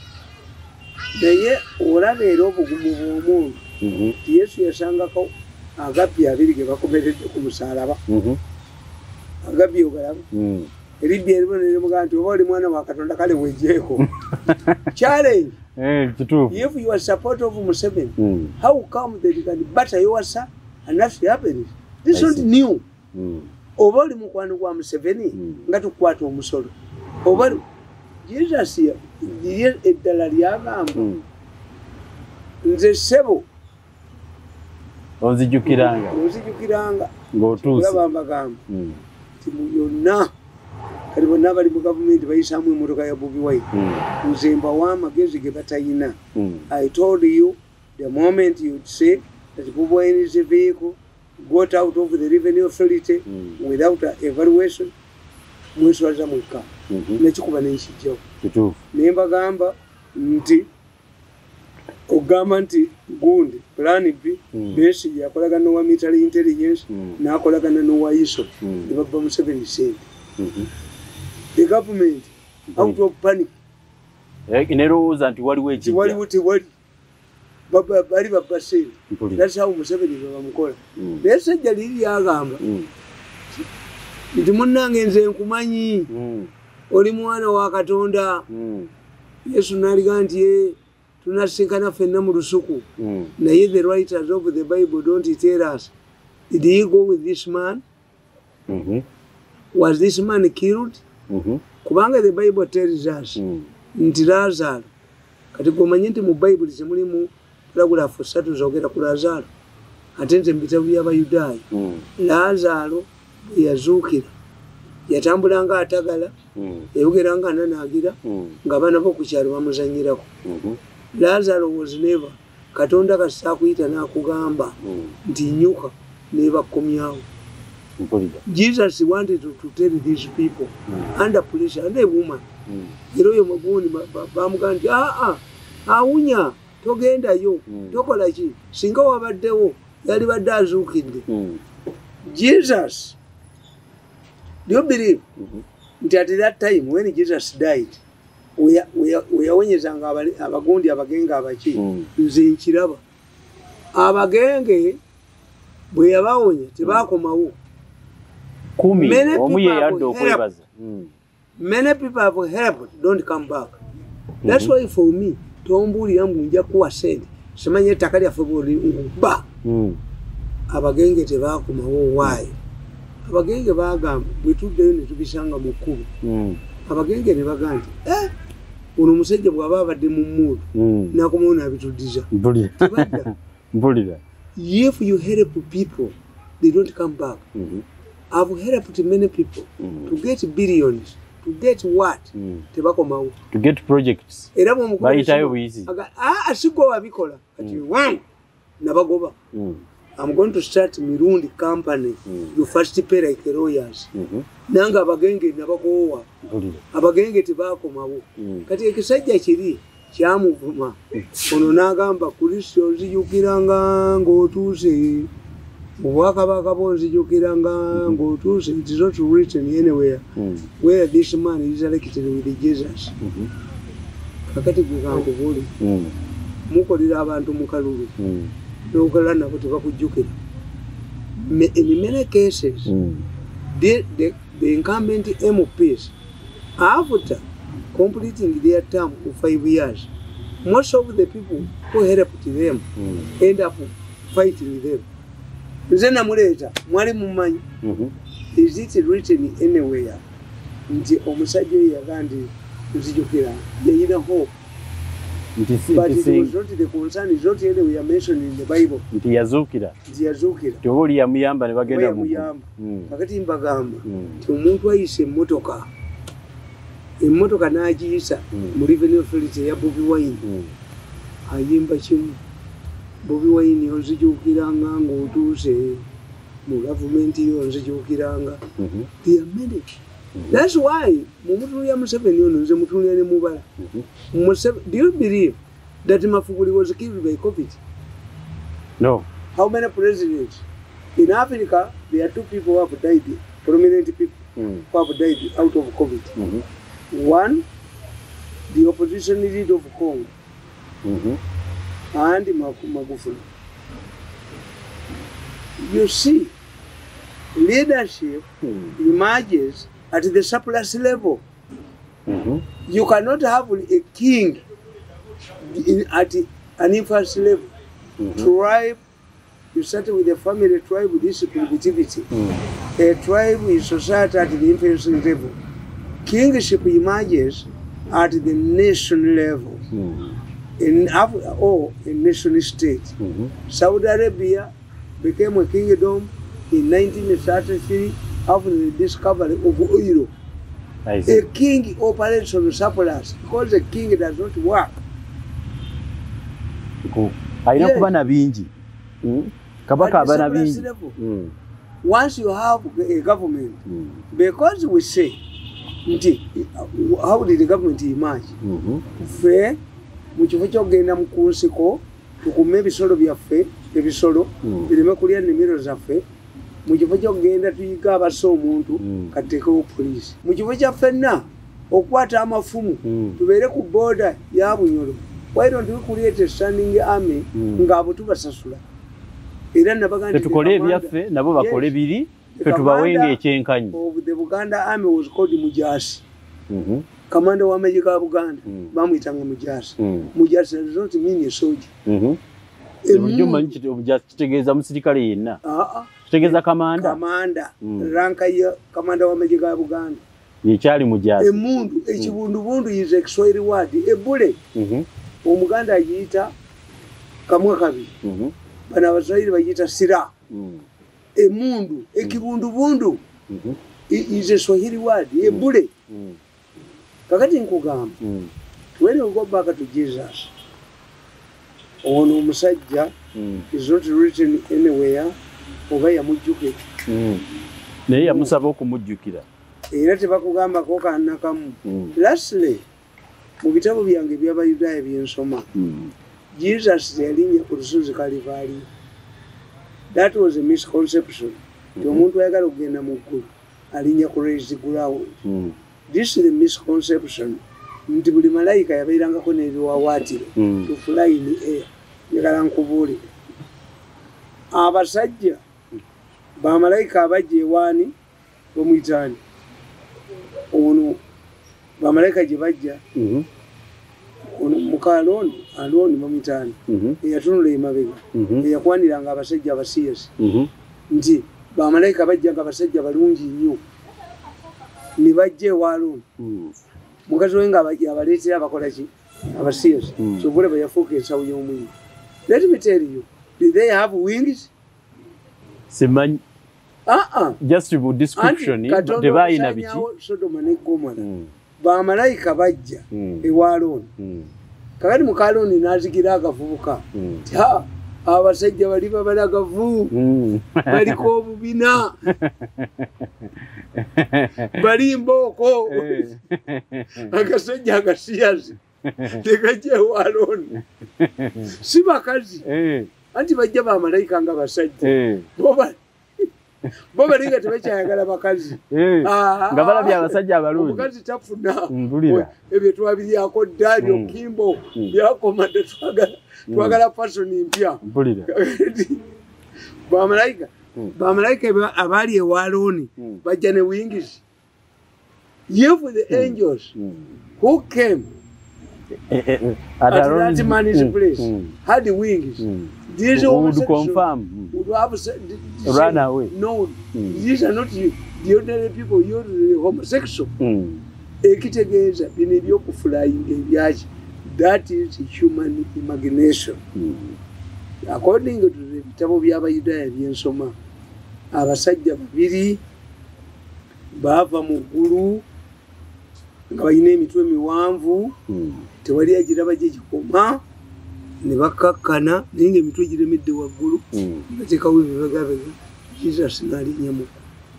S1: naye olaba era obugumu bw'omuntu ti Yesu yasangako agabbi abiri ge bakomeredde ku musaalaba agabbi ogalaba eribbi erimu nerimugamba nti oba oli mwana wa Katonda kale bwejjeeko challenge. If you are support of Museveni, mm. how come that you can butter your son and nothing happens? This is not new. Oba oli mukwano gwa Museveni nga tukwata omusolo oba Jesus ye eddala lyagamba nze ssebo
S2: onzijukiranga
S1: onzijukiranga
S2: ng'otuuse
S1: olaba mbagamba nti mu byonna kati bonna abali mu gavumenti bayisaamu emmotoka ya Bobi Wine nze mbawa amagezi ge batayina. I told you the moment you'd say that Bobi Wine is a vehicle got out of the revenue authority mm. without an evaluation mweswaza mweka mm-hmm. nekikuba nenkijjawo naye mbagamba nti ogamba nti gundi plan B mm. besi yakolagana nowa military intelligence mm. nakolagana nowa I S O mm. ne baba Museveni sente mm-hmm. the government mm-hmm. out of panic
S2: nerowooza nti waliwo ekijja
S1: waliwo tewali baba bali baba sente. That's how Museveni bamukola naye sajja liri yagamba nti munnange nze nkumanyi oli mwana wa Katonda. Yesu n'aliga nti ye tunasinkana ffenna mu lusuku naye the writers of the Bible don't tell us did he go with this man was this man killed kubanga the Bible tells us nti Lazaro kati gwomanyi nti mu Bible temulimu paragraph ssatu zoogera ku Lazaro ate nze mu bitabo by'Abayudaaya Lazaro bwe yazuukira yatambulanga atagala yayogeranga ananaagira ng'abaana b'oku kyalo bamuzanyirako. Lazaro was never Katonda kasita akuyita n'akugamba nti nnyuka n'ebakomyawo. Jesus wanted to, to tell these people under pressure and a woman era oyo magundi bamugamba nti aa awunya togendayo tokola ki singa wabaddewo yali badde azuukidde. Jesus, do you believe nti at that time when Jesus died weyawonyezanga abagundi abagenge abaki nze nkiraba abagenge bwe yabawonya tebakomawo. Many people have helped don't come back. That's why for me tombulira mbu nja kuwa sente simanye ettaka lyaffe bwoli nkuba abagenge tebakomawo. Why? Abagenge bagamba bwe tuddeyo ne tubisanga mu kkubo abagenge ne bagamba nti eh ono omusajja bw'aba abadde mu mmuudu n'akomawo n'abituddiza.
S2: Mpulira.
S1: If you help people they don't come back. I've helped many people to get billions to get what tebakomawo
S2: to get projects
S1: era
S2: bayitayo buyisi
S1: ah sigwa wabikola kati wangu nabagoba. I'm going to start Mirundi company. Mm. You first pay like lawyers. Mm-hmm. Nanga abagenge nabagowa. Abagenge tebakomawo. Mm. Kati ekisajja kiri kyamuvuma. Ono n'agamba Kristo nzijukiranga ng'otuuse. Obwakabaka bonzijukiranga ng'otuuse. It is not written anywhere mm. where this man is elected with Jesus. Mm-hmm. Kakati gwe kankubuli. Mm. Mukolera abantu mu kalulu. Mm. Nogala nabo tebakujjukira. In many cases, mm. the, the, the incumbent M Ps, after completing their term of five years, most of the people who helped them mm. end up fighting them. Then amuleta mwali mumanyi. Is it written anywhere? Nti omusajja yagandi nzijukira yayina hope but it was not the concern is not really we are mentioned in the Bible.
S2: Nti yazukira.
S1: Nti yazukira.
S2: Toboli ya muyamba ne bagenda mu.
S1: Kakati mbagamba ti omuntu ayise emmotoka. Emmotoka n'agiyisa mu Revenue Authority ya Bobi Wine. Ayimba kimu. Bobi Wine yonzijukiranga ng'otuuse mu gavumenti yonzijukiranga. They are many. That's why Mumutu ya Museveni ono nze mutunira ne mubala. Do you believe that Mafuguli was killed by COVID?
S2: No.
S1: How many presidents? In Africa, there are two people who have died, prominent people mm. who have died out of COVID. Mm-hmm. One, the opposition leader of Congo, mm-hmm. and Magufuli. You see, leadership mm. emerges at the surplus level. Mm-hmm. You cannot have a king in, at an infant level. Mm-hmm. Tribe, you start with a family tribe with this primitivity. Mm-hmm. A tribe is society at the infant level. Kingship emerges at the nation level. Mm-hmm. In Africa, or a nation state. Mm-hmm. Saudi Arabia became a kingdom in nineteen thirty-three after the discovery of oil. A king operates on the surplus because a king does not work.
S2: Aina kuba na bingi. Kabaka abana bingi.
S1: Once you have a government, mm. because we say, how did the government emerge? Fe, mukifu kyogenda mu kunsiko, tukume ebisolo byaffe, ebisolo, bireme kulya nnimiro zaffe. Mu kifo ky'okugenda tuyiga abassa omuntu kateekewo poliisi. Mu kifo kya ffenna okukwata amafumu tubeere ku booda ya Bunyoro. Why don't we create a standing army ng'abo tubasasula? Era nabaganda
S2: tukole ebyaffe nabo bakole biri ffe tubawenga ekyenkanyi.
S1: The Buganda army was called Mujasi. Commander wa Major ga Buganda bamuyitanga Mujasi. Mujasi does not mean a soldier.
S2: Ebujuma nchi obujasi kitegeeza musirikale yenna.
S1: Ah
S2: Tegeza kamanda.
S1: Kamanda. Mm. Ranka ya kamanda wa Major ga Buganda.
S2: Yekyali mujazi.
S1: Emundu, mm. ekibundu bundu is a Kiswahili word. Ebule. Mhm. Omuganda ayita kamwa kabi. Mhm. Bana Abaswahili bayita sira. Mhm. Emundu, ekibundu bundu. Mhm. Is a Swahili word. Ebule. Mhm. Kakati nkugamba. Mhm. When you go back to Jesus, ono omusajja mm. is not written anywhere. Oba yamujjuke. Mm.
S2: Naye yamusaba okumujjukira.
S1: Era tebakugamba ko kanna kamu. Mm. Lastly, mu bitabo byange by'Abayudaaya byensoma, mm. Jesus yalinnya ku lusozi Kalivaali. That was a misconception. Mm-hmm. Omuntu ayagala okugenda mu ggulu alinnya ku raised ground. Mm. This is the misconception. Nti buli malayika yabeerangako n'ebiwawaatiro mm. to fly in the air. Njagala nkubuulire. Abasajja bamalayika abajja ewaani bamuyitaani ono bamalayika gye bajja ono muka Alooni Alooni bamuyitaani eyatunula emabega eyakwaniranga abasajja abasiyasi nti bamalayika bajja nga abasajja balungi nnyo ne bajja ewa Alooni mukazi we nga abaleetera abakola ki abasiyasi kyovula bwe yafuuka ensawo y'omwini. Let me tell you, do they have wings?
S2: Simanyi.
S1: Uh-uh.
S2: Just to description, but they buy in a bit.
S1: Sodoma ne Gomora. Ba malayika bajja ewa Alooni. Kakati muka Alooni n'azigira akavubuka. Ha, abasajja bali babala agavu. Baliko obubina. Bali mbooko. Akasajja akasiyazi. Tekajja ewa Alooni. Si bakazi. Anti bajja ba malayika nga basajja. Boba bo balinga tebakyayagala bakazi.
S2: Nga balabye abasajja abalungi.
S1: Omukazi tafuna. Ebyo twabiryako ddaali okimbo byakoma tetwagala twagala fashion empya. Bamalayika bamalayika abaali ewa Alooni bajja ne wings. You for the angels who came at that man's place had the wings. These
S2: would confirm.
S1: Would have
S2: run away.
S1: No, mm. these are not the ordinary people, you're the homosexual. Ekitegeeza bino ebyokuflying ebyaki That is human imagination. Mm. According to the bitabo by'Abayudaaya byensoma, abasajja babiri bava mu ggulu nga balina emitwe miwanvu, tewali agiraba gye gikoma, ne bakkakkana naye ng'emitwe giremedde waggulu, bateekawo ebibagabega, Jesus n'alinnyamuku.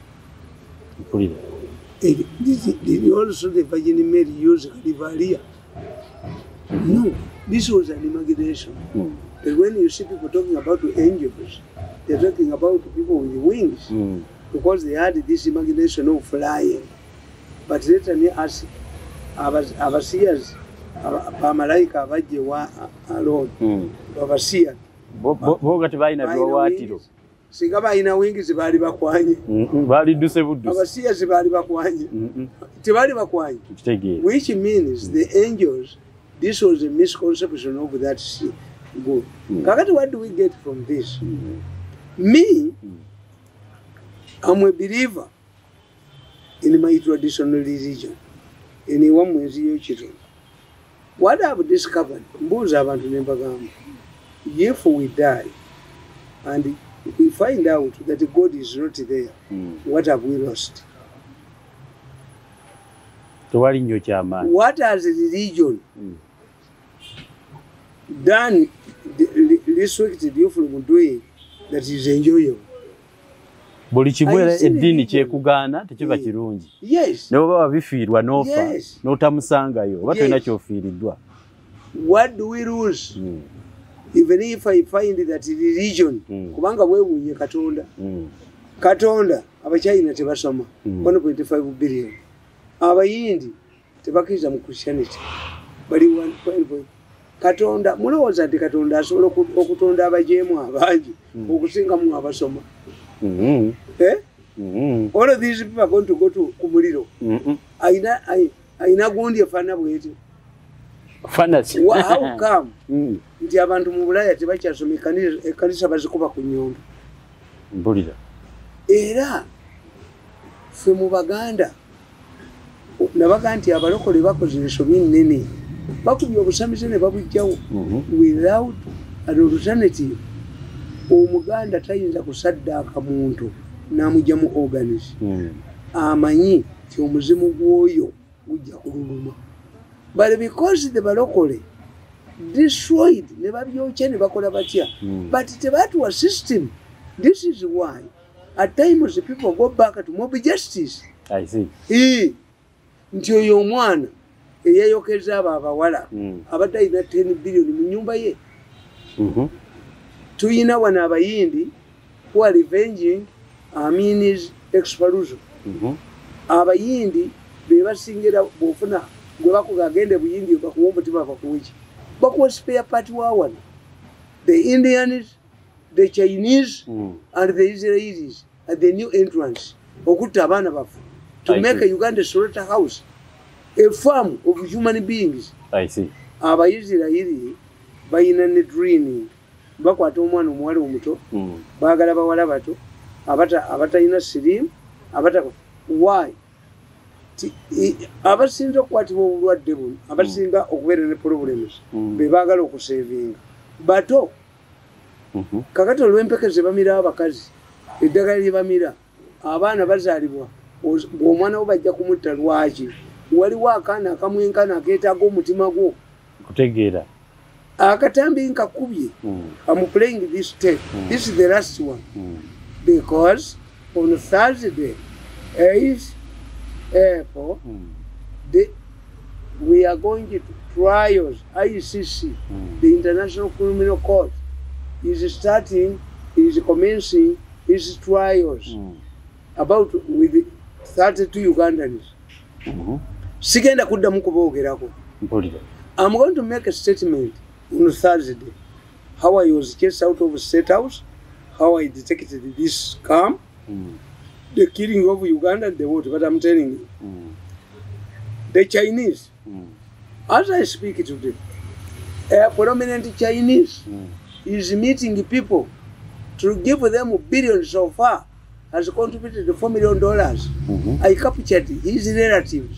S1: Did also the Virgin Mary use Rivalia? No, this was an imagination. Mm. And when you see people talking about the angels, they're talking about people with wings, mm. because they had this imagination of flying. But let me ask, abasias, abamalaika abajje wa alone, abasiya.
S2: Boga tebalina byowatiro.
S1: Singa balina wings baali bakwanye.
S2: Baali duse buduse.
S1: Abasiya baali bakwanye. Tebali bakwanye. Which means the angels, this was a misconception of that good. Mm. Kakati, what do we get from this? Mm. Me, mm. I'm a believer in my traditional religion. In one way, children. What I've discovered, if we die and we find out that God is not there, mm. what have we lost? What has religion mm. done, restricted you from doing that is enjoyable?
S2: Buli kimwera eddiini kyekugaana tekiba kirungi.
S1: Yes.
S2: Ne baba bifiirwa n'ofa n'otamusangayo oba tolina ky'ofiiriddwa.
S1: What do we lose? Mm. Even if I find that religion, mm. kubanga weewuunye Katonda. Mm. Katonda Abachina tebasoma mm. one point five billion. Abayindi tebakkiriza mu Christianity. Bali one point five. Katonda mulowooza nti Katonda asobola okutonda abajeemu abangi okusinga mu abasoma. Mm-hmm. Eh? Mm-hmm. All of these people are going to go to kumuliro. Mm-hmm. Aina aina gundi efana bwete.
S2: Fanasi.
S1: How come? Mm. Nti abantu mu Bulaya tebakyasoma ekkanisa bazikuba ku nyondo.
S2: Mbulira.
S1: Era ffe mu Baganda nabaga nti abalokole bakoze ebisobi nnene. Bakubye obusamize ne babujjawo. Without an alternative. Omuganda tayinza kusaddaaka muntu n'amujja mu organize. Mm. Amanyi ti omuzimu gw'oyo gujja kululuma. But because the balokole destroyed, ne babyokya ne bakola batya. Mm. But tebatuwa system. This is why at times the people go back to mob justice.
S2: I see.
S1: E, nti oyo omwana eyayokeza abo abawala mm. abadde alina ten billion mu nyumba ye. Mm-hmm. Tuyina wana abayindi who are revenging Amini's ex-Paluzo. Mm-hmm. Abayindi be basingira bofuna gwe bakuga agende buyindi bakuwa omutima bakuwiki. Bakuwa spare part wawana. The Indians, the Chinese, mm. and the Israelis are the new entrants. Okutta abaana bafu. To I make see. A Uganda slaughterhouse. A farm of human beings.
S2: I see.
S1: Abayisirayiri bayina ne dreaming. Bakwata omwana omuwala omuto baagala bawala bato abata abatalina sirimu abata why abasinza okukwatibwa obulwadde buno abasinga okubeera ne problems be baagala okusevinga bato kakati olw'empeke ze bamira abakazi eddagala lye bamira abaana bazaalibwa omwana wo bajja kumutta lwaki waliwo akaana akamwenkana akeetaaga omutima gwo
S2: kutegeera akatambi nkakubye. Mm. I'm playing this tape. Mm. This is the last one. Mm. Because on Thursday, eighth April, mm. the, we are going to trials. I C C, mm. the International Criminal Court, is starting, is commencing its trials mm. about with thirty-two Ugandans. Mm-hmm. Sigenda kuddamu kuboogerako. I'm going to make a statement on Thursday, how I was chased out of State House, how I detected this scam, mm. the killing of Uganda and the what, but I'm telling you. Mm. The Chinese, mm. as I speak today, a prominent Chinese mm. is meeting people to give them billions so far, has contributed four million dollars. Mm-hmm. I captured his relatives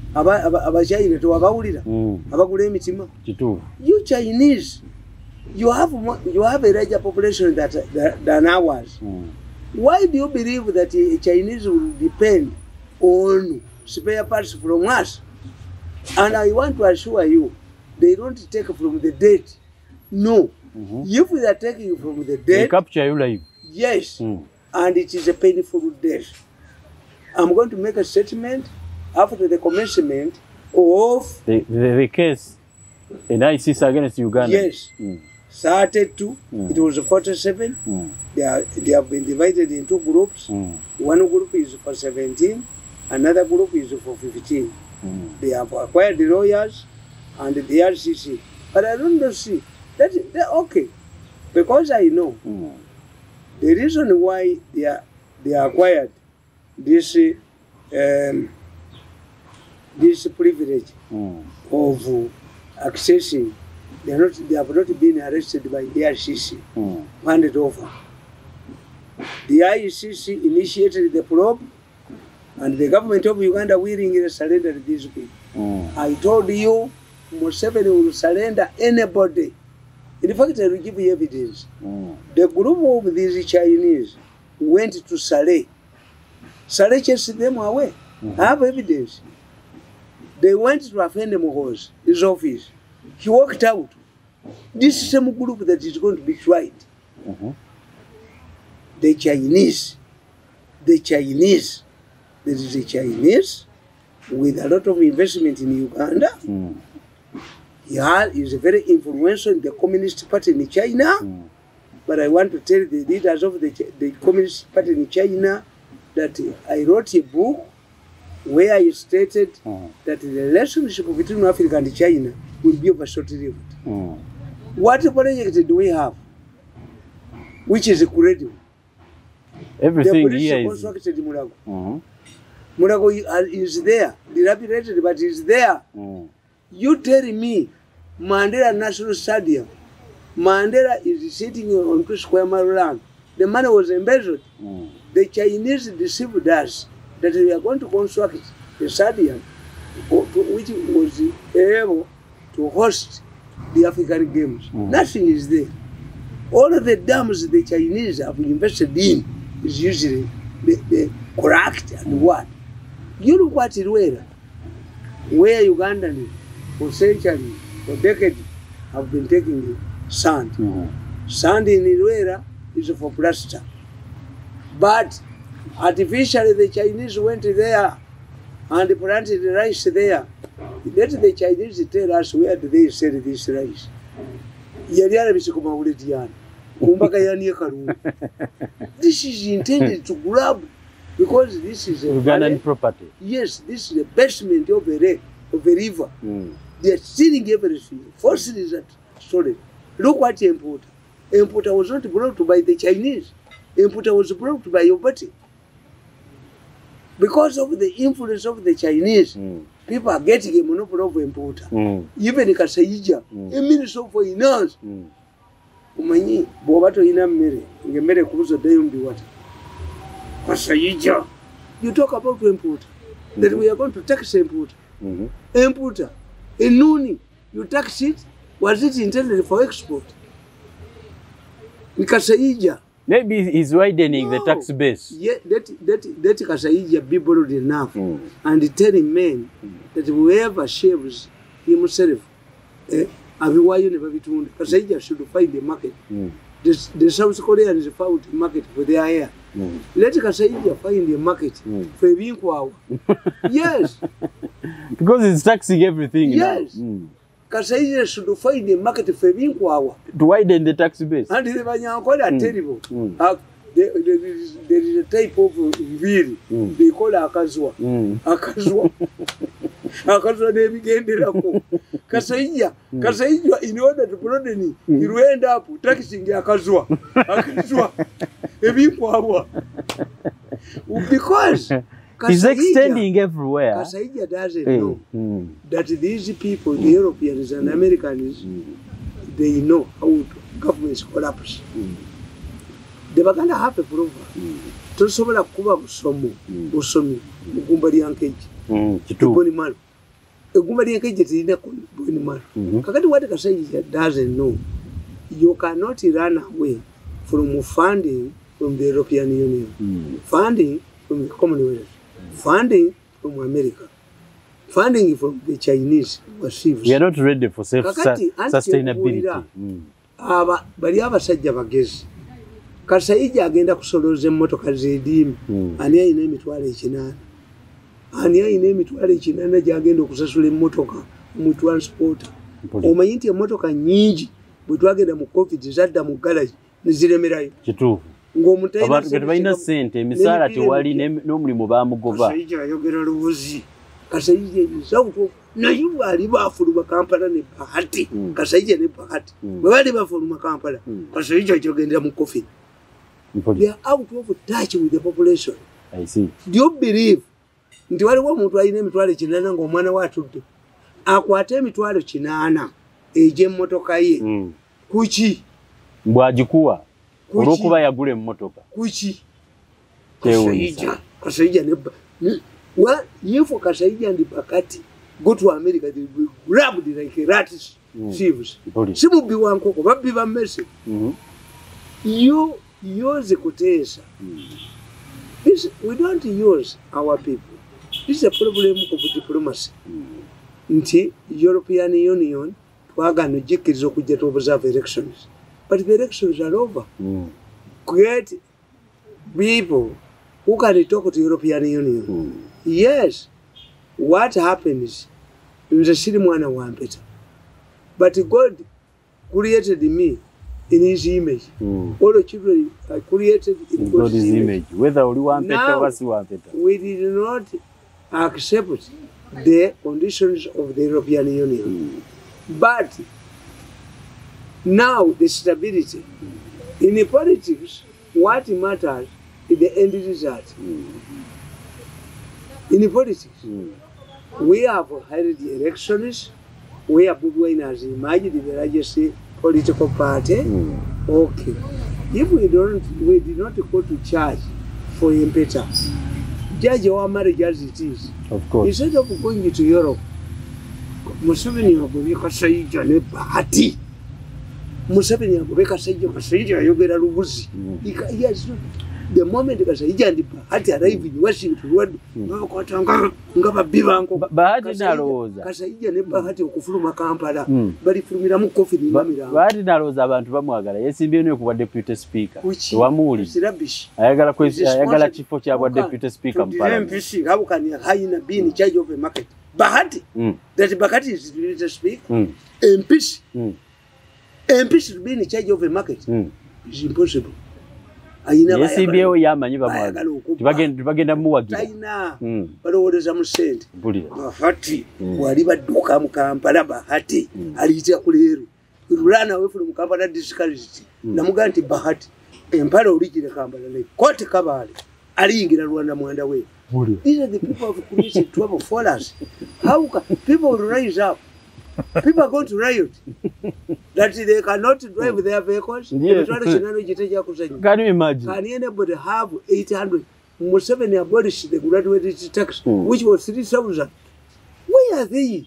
S1: aba aba China to abawulira abagula emitima
S2: kituufu.
S1: You Chinese, you have more, you have a larger population that, that than ours. Mm. Why do you believe that uh, Chinese will depend on spare parts from us? And I want to assure you, they don't take from the dead. No. Mm-hmm. If they are taking from the dead,
S2: they capture you live.
S1: Yes. Mm. And it is a painful death. I'm going to make a statement after the commencement of
S2: the, the, the case in I C S against Uganda.
S1: Yes. Mm. Started to, mm. it was forty-seven. Mm. They, are, they have been divided into groups. Mm. One group is for seventeen, another group is for fifteen. Mm. They have acquired the lawyers and the R C C. But I don't see that they're okay. Because I know mm. the reason why they are they acquired this um, this privilege mm. of accessing. They are not. They have not been arrested by the I C C. Mm. Handed over. The I C C initiated the probe, and the government of Uganda willingly surrendered these people. Mm. I told you, Museveni will surrender anybody. In fact, I will give you evidence. Mm. The group of these Chinese went to Saleh. Saleh chased them away. Mm-hmm. I have evidence. They went to Afende Mohoz, his office. He walked out. This is some group that is going to be tried. Mm-hmm. The Chinese, the Chinese, there is a Chinese with a lot of investment in Uganda. Mm. He is very influential in the Communist Party in China. Mm. But I want to tell the leaders of the, the Communist Party in China that I wrote a book where I stated mm. that the relationship between Africa and China will be of a short lived. Mm. What project do we have which is credible?
S2: Everything here is
S1: constructed Mulago. Mm-hmm. Mulago is there, dilapidated, but is there. Mm. You tell me Mandela National Stadium, Mandela is sitting on two square mile land. The money was embezzled. Mm. The Chinese deceived us that we are going to construct the stadium which was able to host the African Games. Mm. Nothing is there. All of the dams the Chinese have invested in is usually the, the correct and what. You look what it where, where Ugandans for centuries, for decades, have been taking the sand. Mm-hmm. Sand in Ilwera is for plaster. But artificially the Chinese went there and planted the rice there. Let the Chinese tell us where do they sell this rice. This is intended to grab because this is a
S2: Ugandan property.
S1: Yes, this is the basement of a, of a river. Mm. They are stealing everything. Forcefully is that story. Look what importer. Importer was not brought by the Chinese. Importer was brought by your party. Because of the influence of the Chinese, mm. people are getting a monopoly of importer. Mm. Even Kasaija, mm. a minister of finance. Umanyi, bobato ina mere, ngemere kuzo dayumbi wata. Kasaija. You talk about importer. Mm. That we are going to tax importer. Mm-hmm. Importer. A nuni, you tax it, was it intended for export? Kasaija.
S2: Maybe he's widening no. the tax base.
S1: Yeah, that that that Kasaija be bold enough mm. and telling men mm. that whoever shaves himself, eh, Kasaija should find a market. Mm. The, the South Koreans found a market for their hair. Mm. Let Kasaija find a market mm. for Vinkwao. Yes.
S2: Because it's taxing everything.
S1: Yes. Mm. Kasaija should find a market for Vinkwao.
S2: To widen the tax base.
S1: And the Banyankola are mm. terrible. Mm. Uh, there, there, is, there is a type of veal. Mm. They call it Akazwa. Mm. Akazwa. Akazwa they begin to Kasaija. Kasaija, in order to broaden it, you will end up taxing the Akazwa. Akazwa. Because
S2: it's extending everywhere.
S1: Kasaija doesn't mm. know mm. that these people, the Europeans and Americans, mm. they know how governments collapse. Mm. They were going to have a program. To someone like Kuba Somo, Usomi, Ugumbari Ankeji, Kiboni Man. eguma lyenkejje terina bweni mwana. Kakati what Kasaija doesn't know, you cannot run away from funding from the European Union, mm. funding from the Commonwealth, mm. funding from America, funding from the Chinese.
S2: We are not ready for self-sustainability.
S1: Mm. Aba bali abasajja bagezi. Kasaija agenda kusoloza emmotoka z'ediimi, mm. ani ayina emitwalo ekinana. Ani ayina emitwalo ekinana gyagenda okusasula emmotoka mu transporter. Omanyi nti emmotoka nnyingi bwe twagenda mu COVID zadda mu garage ne ziremerayo.
S2: Kituufu. Abantu kati balina ssente, emisaala tewali n'omulimu baamugoba.
S1: Kasaija ayogera lubuzi. Kasaija ebisawuto naye bwali baafuluma Kampala ne Bahati. Kasaija ne Bahati bwe bali baafuluma Kampala, Kasaija kyogendera mu coffin. They are out of touch with the population.
S2: I see.
S1: Do you believe nti waliwo omuntu alina emitwalo kinana ng'omwana we atudde akwata emitwalo kinana egy'emmotoka ye mm. kuki
S2: mbwagikuwa olw'okuba yagula emmotoka
S1: kuki Kasaija Kasaija ne well if Kasaija and Bahati go to America they will be grabbed like rats mm. thieves simubbi wa nkoko babbi ba mmese mm -hmm. you use kuteesa mm. This, we don't use our people. This is a problem of diplomacy. Nti European Union twagano jikiriza okujja to observe elections. But the elections are over. Mm. Create people who can talk to European Union. Mm. Yes, what happens is a silly mwana wa mpeta. But God created me in his image. Mm. All the children are created in, in God's, God's image. image.
S2: Whether only one now, was one
S1: we did not accept the conditions of the European Union. Mm. But now the stability. Mm. In the politics, what matters is the end result. Mm. In the politics, mm. we have held the elections where Bobi Wine has emerged the largest political party. Mm. Okay. If we don't, we did not go to church for Impeta. Judge our marriage as it is.
S2: Of course.
S1: Instead of going to Europe, Museveni agobe Kasaija ne Bahati. Museveni agobe Kasaija Kasaija ayogera lubuzi. Yes. The moment Kasaija and Bahati arrive in Washington, what bakotanga ngaba bibanko.
S2: Bahati naloza.
S1: Kasaija ne Bahati okufuluma Kampala. Bali fulumira mu coffee ni mamira.
S2: Bahati naloza abantu bamwagala. Yesimbye ne kuba deputy speaker. Wamuli.
S1: Sirabish.
S2: Ayagala kwesi ayagala chifo kya bwa deputy speaker mpala.
S1: M P C how can haina be in charge of a market? Bahati. Mm. That Bahati is the speaker. Mm. M P C. Mm. M P C should be in charge of a market. Mm. It's impossible.
S2: Yes, B O yamanyi bamwaga. Tibagenda tibagenda muwagira.
S1: China. Balowoleza mu sente. Bahati wali badduka mu Kampala Bahati aliita kuleero. Run away from Kampala discouraged. Namuga nti Bahati empala oligire Kampala ne kote kabale aliyingira Rwanda mwanda we. These are the people of created trouble for us. How can people rise up? People are going to riot that they cannot drive their vehicles.
S2: Yes. Can you imagine?
S1: Can anybody have eight hundred? Museveni abolished the graduate tax, mm. which was three thousand. Where are they?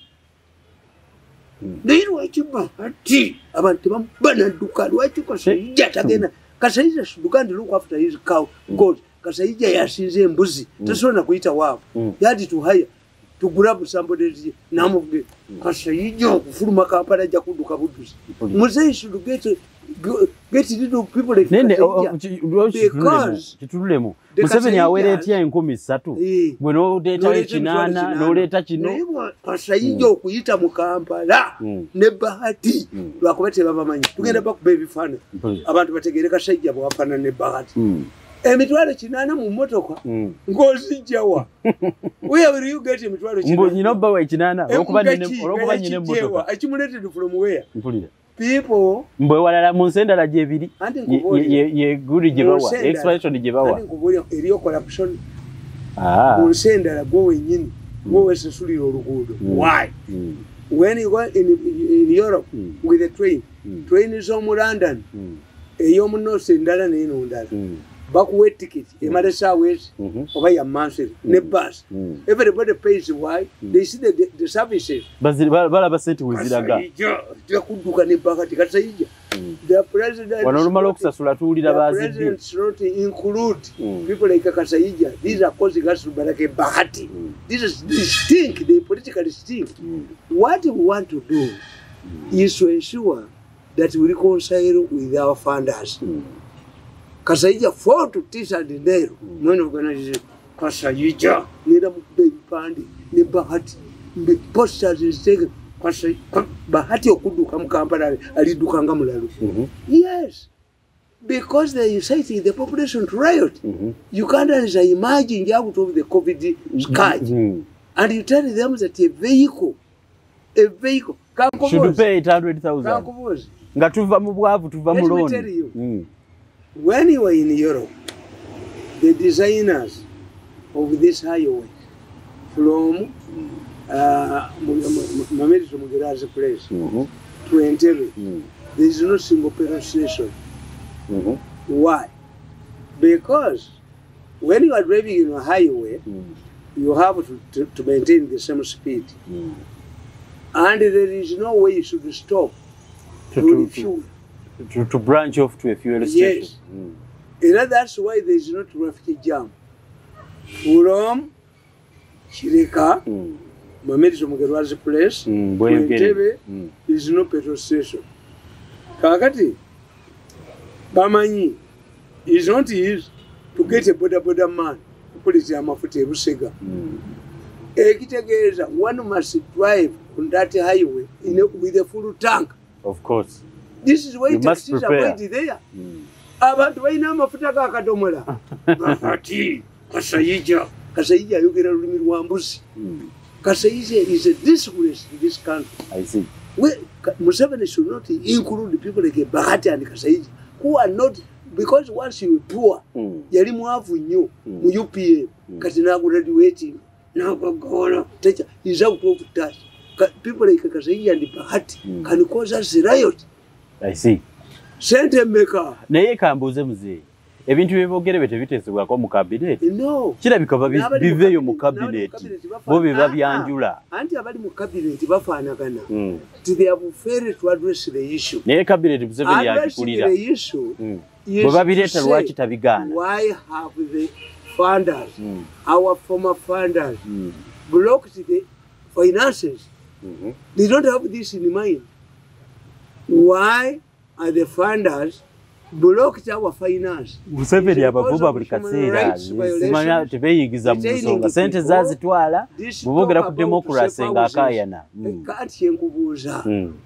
S1: They were cheaper. About them, Banaduka, what you can say, yet again. Kasaija should look after his cow. God, Kasaija Yashi's embuzi. That's one of Kuita wow. He had to hire. To grab somebody's name of the Kasaija, Fulma Kampala Jakuduka Budus. Mosei should get get rid of people like because
S2: Museveni awereetya enkumi ssatu gwe n'oleeta ekinana n'oleeta kino
S1: Kasaija okuyita mu Kampala ne Bahati lwakuba tebabamanyi tugenda bakuba ebifaananyi abantu bategeere Kasaija bw'afaanana ne Bahati. Emitwalo kinana mu motoka ng'ozijjawa. Where will you get emitwalo kinana?
S2: Mbu nyina obbawa ekinana olwokuba nyina emmotoka.
S1: Accumulated from where?
S2: Mpulira.
S1: People
S2: mbwe walala mu nsendala gyebiri ye gudi gye bawa explanation gye bawa
S1: eriyo corruption mu nsendala gwe wennyini gwe weesusulira oluguudo. Why? When you go in, in Europe with a train train z'omu London ey'omu North endala n'eno ndala bakuwa ticket emala essaawa ezi oba ya mansiri ne bus. Everybody pays why they see the, the, the services.
S2: Balaba sente weziraga.
S1: Kasayija kudduka ne bakati Kasayija. The president
S2: wanalumala okusasula tuwulira bazidde.
S1: The president not include mm. people like Kasayija. These are causing us to be like a Bahati. Mm. This is they stink. They politically stink. Mm. What we want to do mm. is to ensure that we reconcile with our funders. Mm. Kasayija fought to teach and Nero. One organization Kasayija nira mbe pandi ne Bahati mbe posters is taken. Bahati okuduka mukampala aliduka nga mulalu. Mm-hmm. Yes, because they inciting the population to riot. Mm-hmm. You can't imagine out of the COVID scourge, mm-hmm. and you tell them that a vehicle, a vehicle
S2: should pay eight hundred thousand. Nga tuva mu bwavu tuva mu loan. Let me tell you, mm.
S1: when you were in Europe, the designers of this highway from Uh, Mamedi to Mugera's place mm-hmm. to Entebbe, mm. there is no single petrol station. Mm-hmm. Why? Because when you are driving in a highway, mm. you have to, to, to maintain the same speed. Mm. And there is no way you should stop
S2: to, to, to, to, to branch off to a fuel station.
S1: Yes. Mm. And that's why there is no traffic jam. From Chireka, mm. Mamedi to Mugerwa's place, mm, Entebbe, mm. there is no petrol station. Kakati, Bamanyi, it's not easy to get a boda boda man to put it in a mafuta Busega. Ekitegeeza, one must drive on that highway in a, with a full tank.
S2: Of course.
S1: This is why taxis are waiting there. Abantu bayina amafuta ga kadomola. Bahati, Kasayija, Kasayija ayogera lulimi lwa mbuzi. Kasayija is a disgrace in this country.
S2: I see.
S1: We, Museveni should not include people like Bahati and Kasayija, who are not, because once you were poor, mm. yali mwavu nnyo mu U P A, kati na graduating, now go teacher is out of touch. People like Kasayija and Bahati mm. can cause us a riot.
S2: I see.
S1: Sente maker.
S2: Naye kambuze mzee. Ebintu byebogere bete bitesebwako mu cabinet.
S1: No.
S2: Kirabika biveyo mu cabinet. Bo biba byanjula.
S1: Anti abali mu cabinet bafaanagana. Mm. They have failed to address the issue.
S2: Naye cabinet Museveni yakikulira.
S1: The issue mm. is
S2: bo babireta lwaki tabigana.
S1: Why have the funders, mm. our former funders, mm. blocked the finances? Mm-hmm. They don't have this in mind. Why are the funders blocked our finance?
S2: Museveni abavuba buli kaseera simanya tebeeyigiza mu nsonga sente zazitwala bubogera ku democracy nga akayana.
S1: Kati kyenkubuuza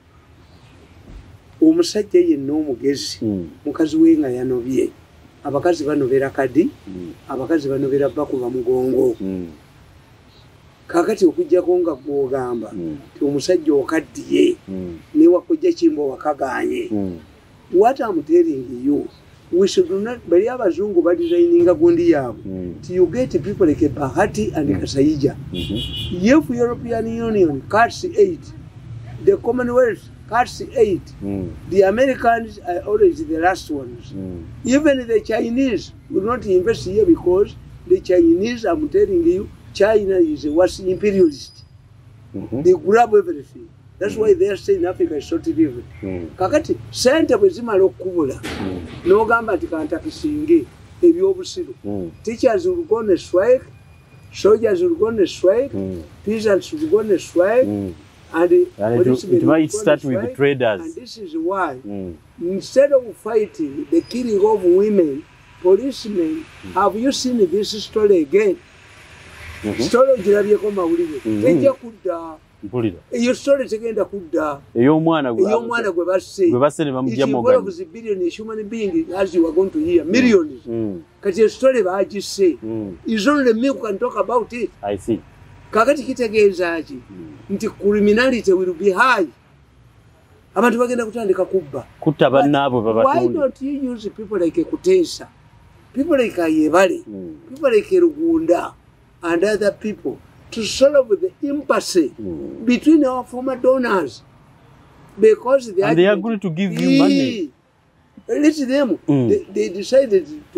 S1: omusajja yenna omugezi mukazi we nga yanobye, abakazi banobera kadi, abakazi banobera bakuba mugongo. Kakati okujjako nga gwogamba ti omusajja okaddiye ne wakujja kimbo wakaganye. What I'm telling you, we should not bali abazungu ba designinga gundi yabo. Mm. You get people like Bahati and mm. Kasayija. Mm-hmm. If European Union cuts eight, the Commonwealth cuts eight, mm. the Americans are always the last ones. Mm. Even the Chinese will not invest here because the Chinese, I'm telling you, China is a worst imperialist. Mm-hmm. They grab everything. That's mm. why they are saying Africa is so different. Mm. Kakati, sente bwezimala okubula. Mm. No gamba nti kanta kisinge ebyobusiru. Mm. Teachers will go on strike, soldiers will go on strike, mm. peasants will go on strike, mm. and, and
S2: it, it might start with the traders.
S1: And this is why, mm. instead of fighting the killing of women, policemen, mm. have you seen this story again? Mm-hmm. Story jirabyeko mawulire. Tejja kudda. Iyo story tegenda kudda.
S2: Eyo mwana
S1: gwe. Eyo mwana gwe basse.
S2: Gwe basse ne bamujja mu gani.
S1: It billion human being as you are going to hear millions. Mm. Kati yo story baagisse. Mm. Is only me who can talk about it.
S2: I see.
S1: Kakati kitegeeza ki nti criminality will be high. Abantu bagenda kutandika kubba.
S2: Kutta bannaabo babatunde.
S1: Why don't you use people like Kutesa? People like Ayebale. Mm. People like Rugunda and other people to solve the impasse mm. between our former donors, because they,
S2: and they are going to give you money.
S1: Let them. Mm. They, they decided to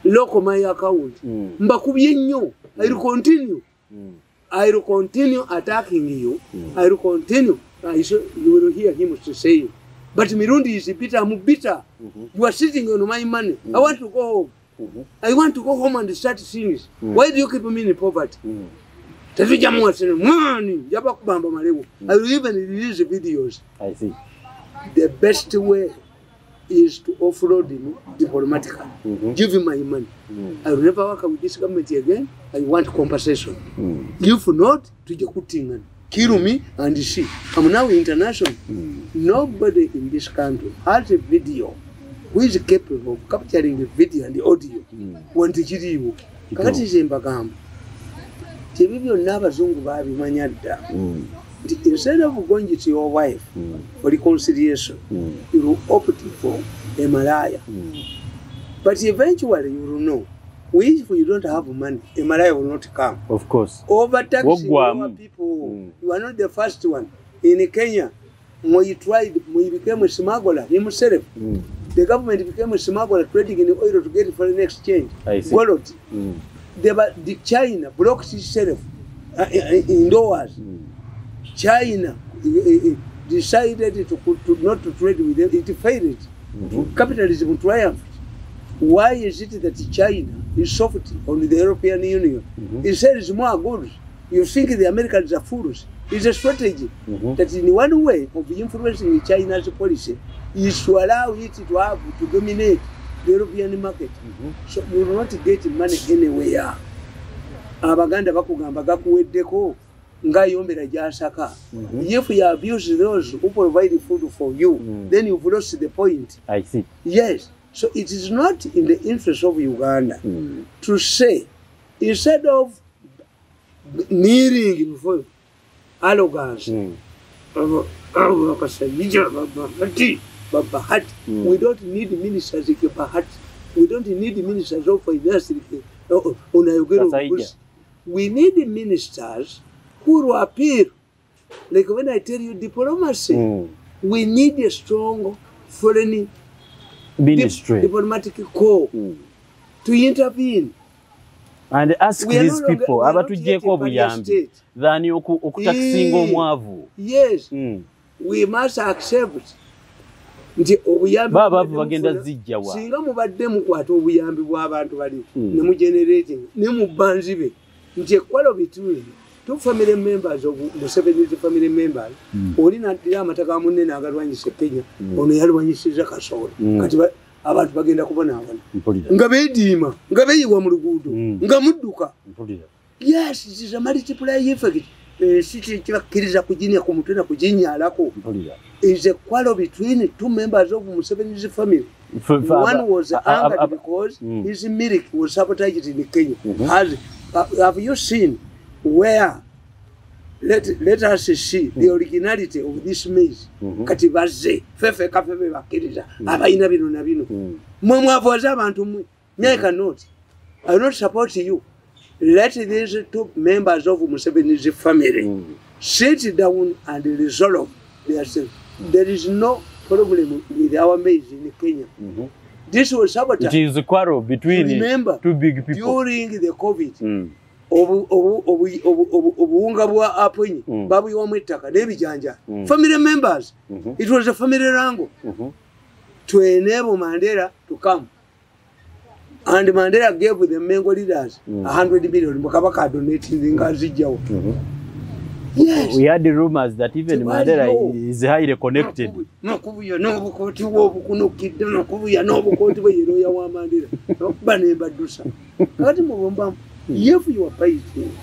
S1: local my account. Mm. Mbakubye nnyo. I will continue. Mm. I will continue attacking you. Mm. I will continue. I should, you will hear him to say, but Mirundi is bitter, I'm bitter. Mm-hmm. You are sitting on my money. Mm-hmm. I want to go home. Mm-hmm. I want to go home and start things. Mm-hmm. Why do you keep me in poverty? Mm-hmm. I will even release videos. I see. The best way is to offload him diplomatically. Mm-hmm. Give him my money. Mm-hmm. I will never work with this government again. I want compensation. Mm-hmm. If not, to Jakutingan. Kill me and see. I'm now international. Mm-hmm. Nobody in this country has a video who is capable of capturing the video and the audio. Want to kill you. Mm. Instead of going to your wife mm. for reconciliation, mm. you will opt for a malaya. Mm. But eventually you will know, if you don't have money, a malaya will not come. Of course. Overtaxing our people. Mm. You are not the first one. In Kenya, when you tried, when you became a smuggler himself, mm. the government became a smuggler trading in oil to get foreign exchange. I see. Mm. The, the China blocked itself uh, indoors. Mm. China uh, decided to, to not to trade with them. It failed. Mm-hmm. Capitalism triumphed. Why is it that China is soft on the European Union? Mm-hmm. It sells more goods. You think the Americans are fools. It's a strategy mm-hmm. that in one way of influencing China's policy is to allow it to have to dominate the European market. Mm-hmm. So you will not get money anywhere. Abaganda bakugamba gakuweddeko nga yombera jasaka. Mm-hmm. If you abuse those who provide food for you, mm. then you've lost the point. I see. Yes. So it is not in the interest of Uganda mm. to say, instead of kneeling before arrogance, mm. Mm. we don't need ministers like Bahati. We don't need ministers of finance like we need ministers who will appear. Like when I tell you diplomacy, mm. we need a strong foreign ministry, dip diplomatic corps mm. to intervene. And ask these people, abatujjeko obuyambi than okutakisinga omwavu. Yes. Mm. We must accept nti obuyambi baba bagenda zijjawa singa mubadde mukwata obuyambi bw'abantu bali ne mu generating ne mu banzibe nti ekwalo between two family members of the seven family members mm. oli nadira amataka munne nagalwanyisa Kenya mm. ono yalwanyisiza Kasooli mm. kati abantu bagenda kubona abana nga beediima nga beyiwa mu luguudo mm. nga mudduka yes it is a multiplier effect. Siti kibakiriza kujinya ku mutwe na kujinyalako is a quarrel between two members of Museveni's family. One was angered because mm. his milk was sabotaged in Kenya. Mm-hmm. Has, uh, have you seen where let, let us see mm. the originality of this maize? Mm-hmm. Kati baze fefe kafebe bakiriza abayina bino na bino mwe mwavoza abantu mwe I cannot I will not support you. Let these two members of Museveni's family mm. sit down and resolve themselves. Mm. There is no problem with our maize in Kenya. Mm-hmm. This was sabotage. It is a quarrel between remember, two big people. During the COVID, mm. obu obu obu obu obuunga bwa aponyi babu yomwetaka nebijanja family members. Mm-hmm. It was a family rango mm-hmm. to enable Mandela to come. And Mandela gave the Mengo leaders a mm. hundred billion. Mukabaka donating the Ngazijaw. Yes. We had the rumors that even Mandela is highly connected. No, Kuya, no, Koti, no, Kid, no, Kuya, no, Koti, Roya Mandela. No, Bane Badusa. Katimobam, if you are paid,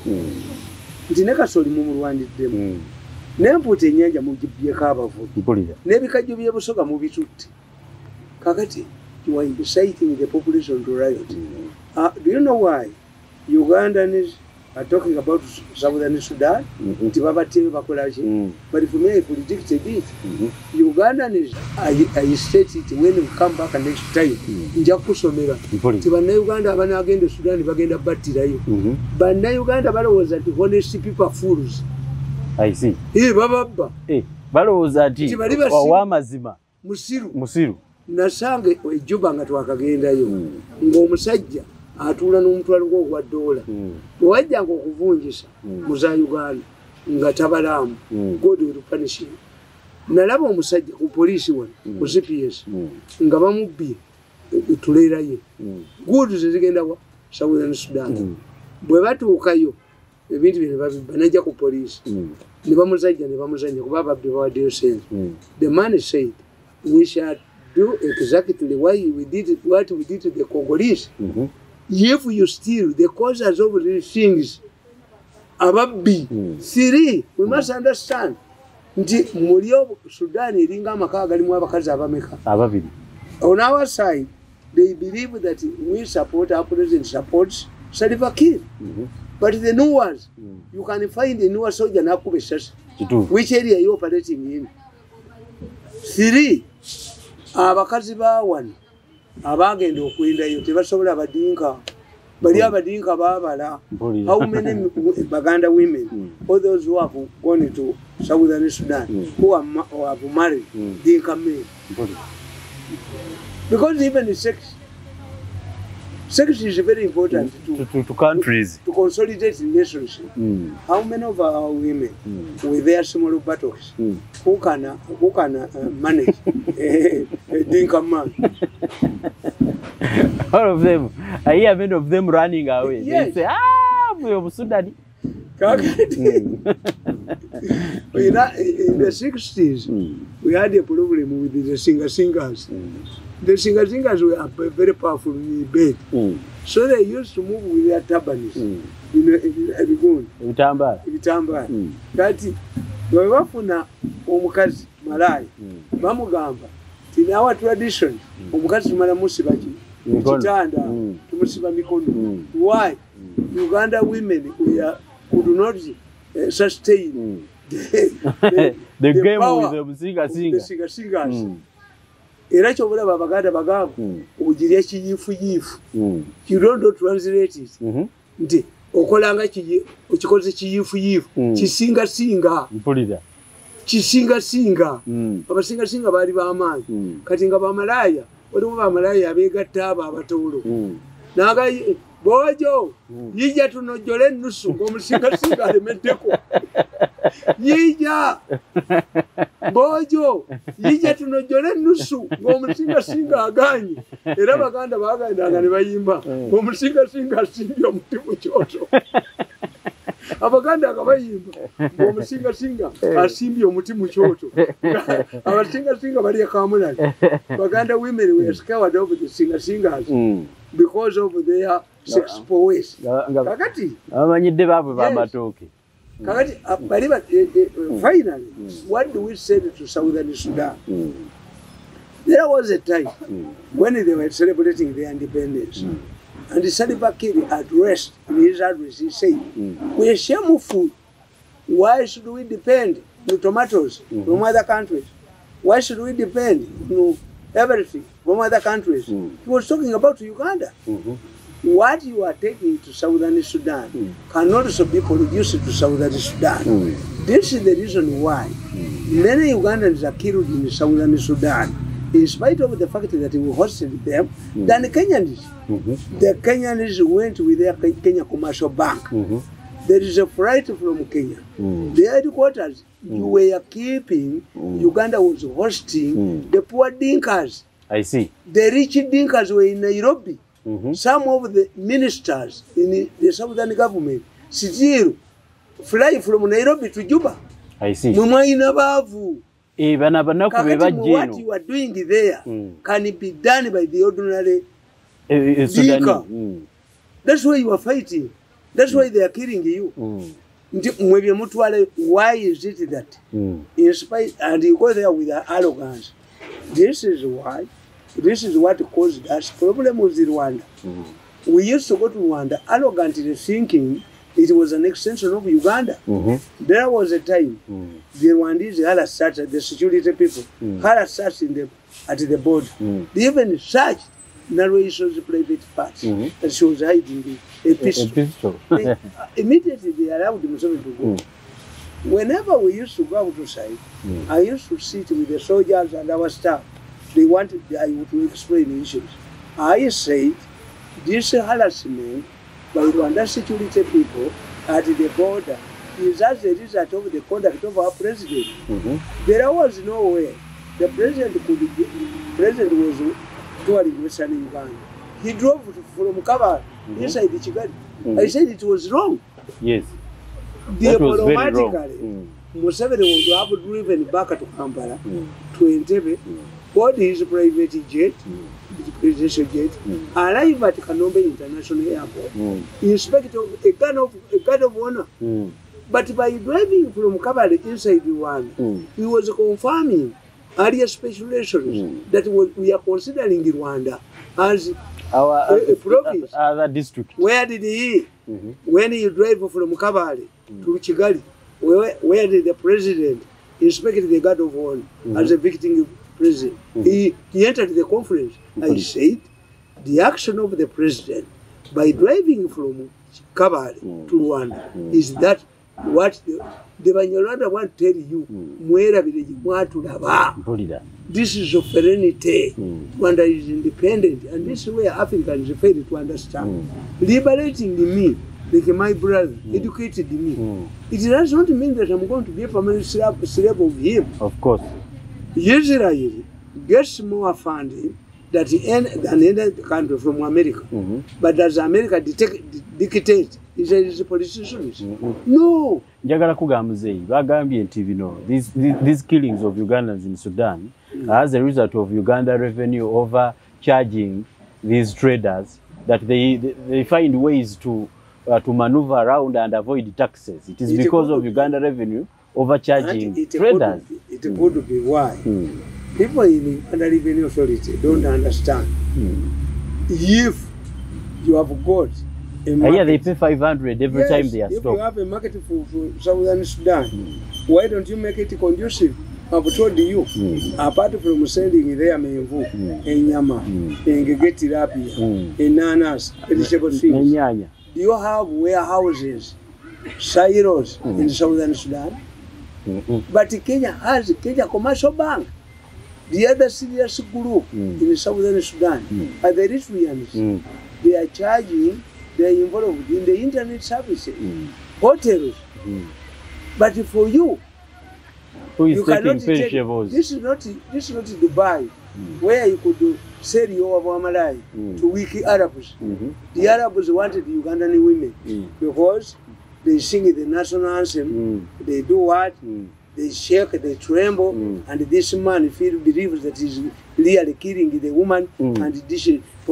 S1: the Nakasoli Mumu wanted them. Never put in Yanja Mugi cover for people. Never can you be able to movie shoot. Kakati. You are inciting the population to riot. Mm-hmm. uh, do you know why Ugandans are talking about Southern Sudan? Mm-hmm. But if you may predict a bit, mm-hmm. Ugandans, I, I state it when we come back next time. Njakusomera. Tibana Uganda abana agenda Sudan bagenda batirayo. Bana Uganda balowoza ati honest people are fools. I see. Eh baba baba. Eh balowoza ati wa mazima. Musiru. Musiru. nasange ejjuba nga twakagendayo ng'omusajja atuula n'omutwalo gwo ogwa ddoola bwewajjanga okuvunjisa mu za Uganda nga tabalaamu God will punish him. Nalaba omusajja ku poliisi wano ku C P S nga bamubbye tuleera ye gudu zezigenda wa Southern Sudan bwe batuukayo ebintu bino babibba najja ku poliisi ne bamuzajja ne bamuzanya kuba babbi bawaddeyo sente. The man said we shall do exactly why we did what we did to the Congolese. Mm-hmm. If you steal the causes of these things ababbi mm. three we must understand nti mulio Sudan iringa amaka galimu abakazi abameka ababiri. On our side they believe that we support our president supports Salva Kiir. Mm-hmm. But the new ones mm. you can find a newer soldier na kubeshasha which area you operating in. Three abakazi bawano abagenda okwendayo tebasobola badinka bali abadinka babala. How many Baganda women mm. all those who have gone to Southern Sudan mm. who are who have married mm. dinka men because even the sex sex is very important mm. to, to, to countries to, to consolidate relationship. Mm. How many of our women mm. with their small buttocks mm. who can uh, who can uh, manage a, a dinka man?
S2: All of them. I hear many of them running away.
S1: Yes.
S2: They say, ah, we are Sudan.
S1: Mm. In the sixties, mm. we had a problem with the singer-singers. Mm. The singer-singers were very powerful in the bed. Mm. So they used to move with their turbans. Mm. In the gun.
S2: Vitambara.
S1: Vitambara. Kati, wewafuna omukazi malai. Bamugamba. In our tradition, omukazi mala musibaji. Kitanda, tumusiba mikono. Why? Uganda women we are, could not uh, sustain mm. the, the,
S2: the, the
S1: game
S2: with the singer singer.
S1: The singer singers. Mm. Era chobola babaganda bagamu obujiria kiyifu yifu. You don't know translate it. Mhm. Nti okolanga kiyi okikoze kiyifu yifu. Kisinga singa. Mpulira. Kisinga singa. Abasinga singa bali bamanyi. Kati nga bamalaya, olimu bamalaya abegatta aba abatolo. Naga bojo yija tunojole nusu ngomusinga singa alemedeko. Yija bojo yija tunojole nusu ngomusinga singa aganyi. Era baganda baganda ne bayimba ngomusinga singa asimbye omuti mu kyoto. Abaganda akabayimba ngomusinga singa asimbye omuti mu kyoto. Abasinga singa bali akamulali. Baganda women were scared of the singer singers mm. because of their sex prowess. Kakati
S2: abanyidde babwe bamatoke.
S1: Kakati bali ba finally mm. what do we say to Southern Sudan? Mm. There was a time mm. when they were celebrating their independence. Mm. And the Salva Kiir addressed in his address, he said, mm. we are shameful. Why should we depend on tomatoes mm-hmm. from other countries? Why should we depend on everything from other countries? Mm. He was talking about Uganda. Mm-hmm. What you are taking to Southern Sudan mm. cannot also be produced to Southern Sudan. Mm. This is the reason why mm. many Ugandans are killed in Southern Sudan. In spite of the fact that we hosted them, mm. than the Kenyans. Mm-hmm. The Kenyans went with their Kenya Commercial Bank. Mm-hmm. There is a flight from Kenya. Mm. The headquarters mm. you were keeping, mm. Uganda was hosting mm. the poor Dinkas.
S2: I see.
S1: The rich Dinkas were in Nairobi. Mm-hmm. Some of the ministers in the southern government still fly from Nairobi to Juba.
S2: I see.
S1: E what you are doing there mm. can it be done by the ordinary uh, Dinka. Mm. That's why you are fighting. That's mm. why they are killing you. Mm. Why is it that mm. in spite and you go there with arrogance? This is why. This is what caused us problem with Rwanda. Mm. We used to go to Rwanda arrogantly thinking it was an extension of Uganda. Mm-hmm. There was a time mm. the Rwandese had a search, the security people mm. had a search in the, at the border. Mm. They even searched Narrow-Issue's private parts mm-hmm. and she was hiding the, a pistol. A, a pistol. They, uh, immediately they allowed themselves to go. Mm. Whenever we used to go outside, mm. I used to sit with the soldiers and our staff they wanted I to explain issues. I said this harassment by Rwanda security people at the border is as a result of the conduct of our president. Mm-hmm. There was no way the president could be, the president was touring Western Uganda. He drove from Kampala mm-hmm. inside the Kigali. Mm-hmm. I said it was wrong.
S2: Yes. Diplomatically,
S1: mm. Museveni would have driven back to Kampala mm. to Entebbe, mm. board his private jet, mm. the presidential jet, mm. arrive at Kanombe International Airport, mm. inspect a gun of a guard of honor. Mm. But by driving from Kampala inside Rwanda, mm. he was confirming earlier speculations mm. that we are considering Rwanda as
S2: our
S1: a, a province.
S2: Other district.
S1: Where did he? Mm-hmm. When he drove from Kabale mm. to Kigali, where, where did the president inspect the guard of honor mm-hmm. as a victim president? Mm-hmm. He, he entered the conference. Mm-hmm. I said, the action of the president by driving from Kabale mm-hmm. to Rwanda mm-hmm. is that what the, the Banyarwanda want to tell you, mm. this is sovereignty. Mm. Rwanda is independent, and this is where Africans fail to understand. Mm. Liberating me, like my brother, mm. educated me. Mm. It does not mean that I'm going to be a permanent slave, slave of him.
S2: Of course.
S1: Israel gets more funding than any other country from America. Mm-hmm. But does America dictate? Is a politician? Mm-hmm. No.
S2: Njagala kugamba muzeyi bagambye nti bino these, these these killings of Ugandans in Sudan mm. as a result of Uganda revenue overcharging these traders, that they they, they find ways to uh, to maneuver around and avoid taxes. It is it because of Uganda revenue overcharging it traders.
S1: Could, it mm. could be why mm. people in the Uganda Revenue Authority don't mm. understand. Mm. If you have got
S2: Uh, yeah, they pay five hundred every
S1: yes,
S2: time they are
S1: if
S2: stopped.
S1: You have a market for, for Southern Sudan, mm. why don't you make it conducive? I've told you, mm. apart from sending their menvu, mm. enyama, mm. engegeti rapia, mm. enanas, vegetable things, do you have warehouses, silos mm. in Southern Sudan? Mm-hmm. But Kenya has Kenya Commercial Bank. The other serious group mm. in Southern Sudan mm. are the Eritreans. Mm. They are charging. They are involved in the internet services, mm. hotels. Mm. But for you,
S2: who is
S1: you
S2: taking
S1: cannot take, this is not this is not Dubai, mm. where you could do, sell your Wamalai mm. to wiki Arabs. Mm-hmm. The Arabs wanted Ugandan women mm. because they sing the national anthem, mm. they do what? Mm. They shake, they tremble, mm. and this man feel believes that he's really killing the woman, mm. and this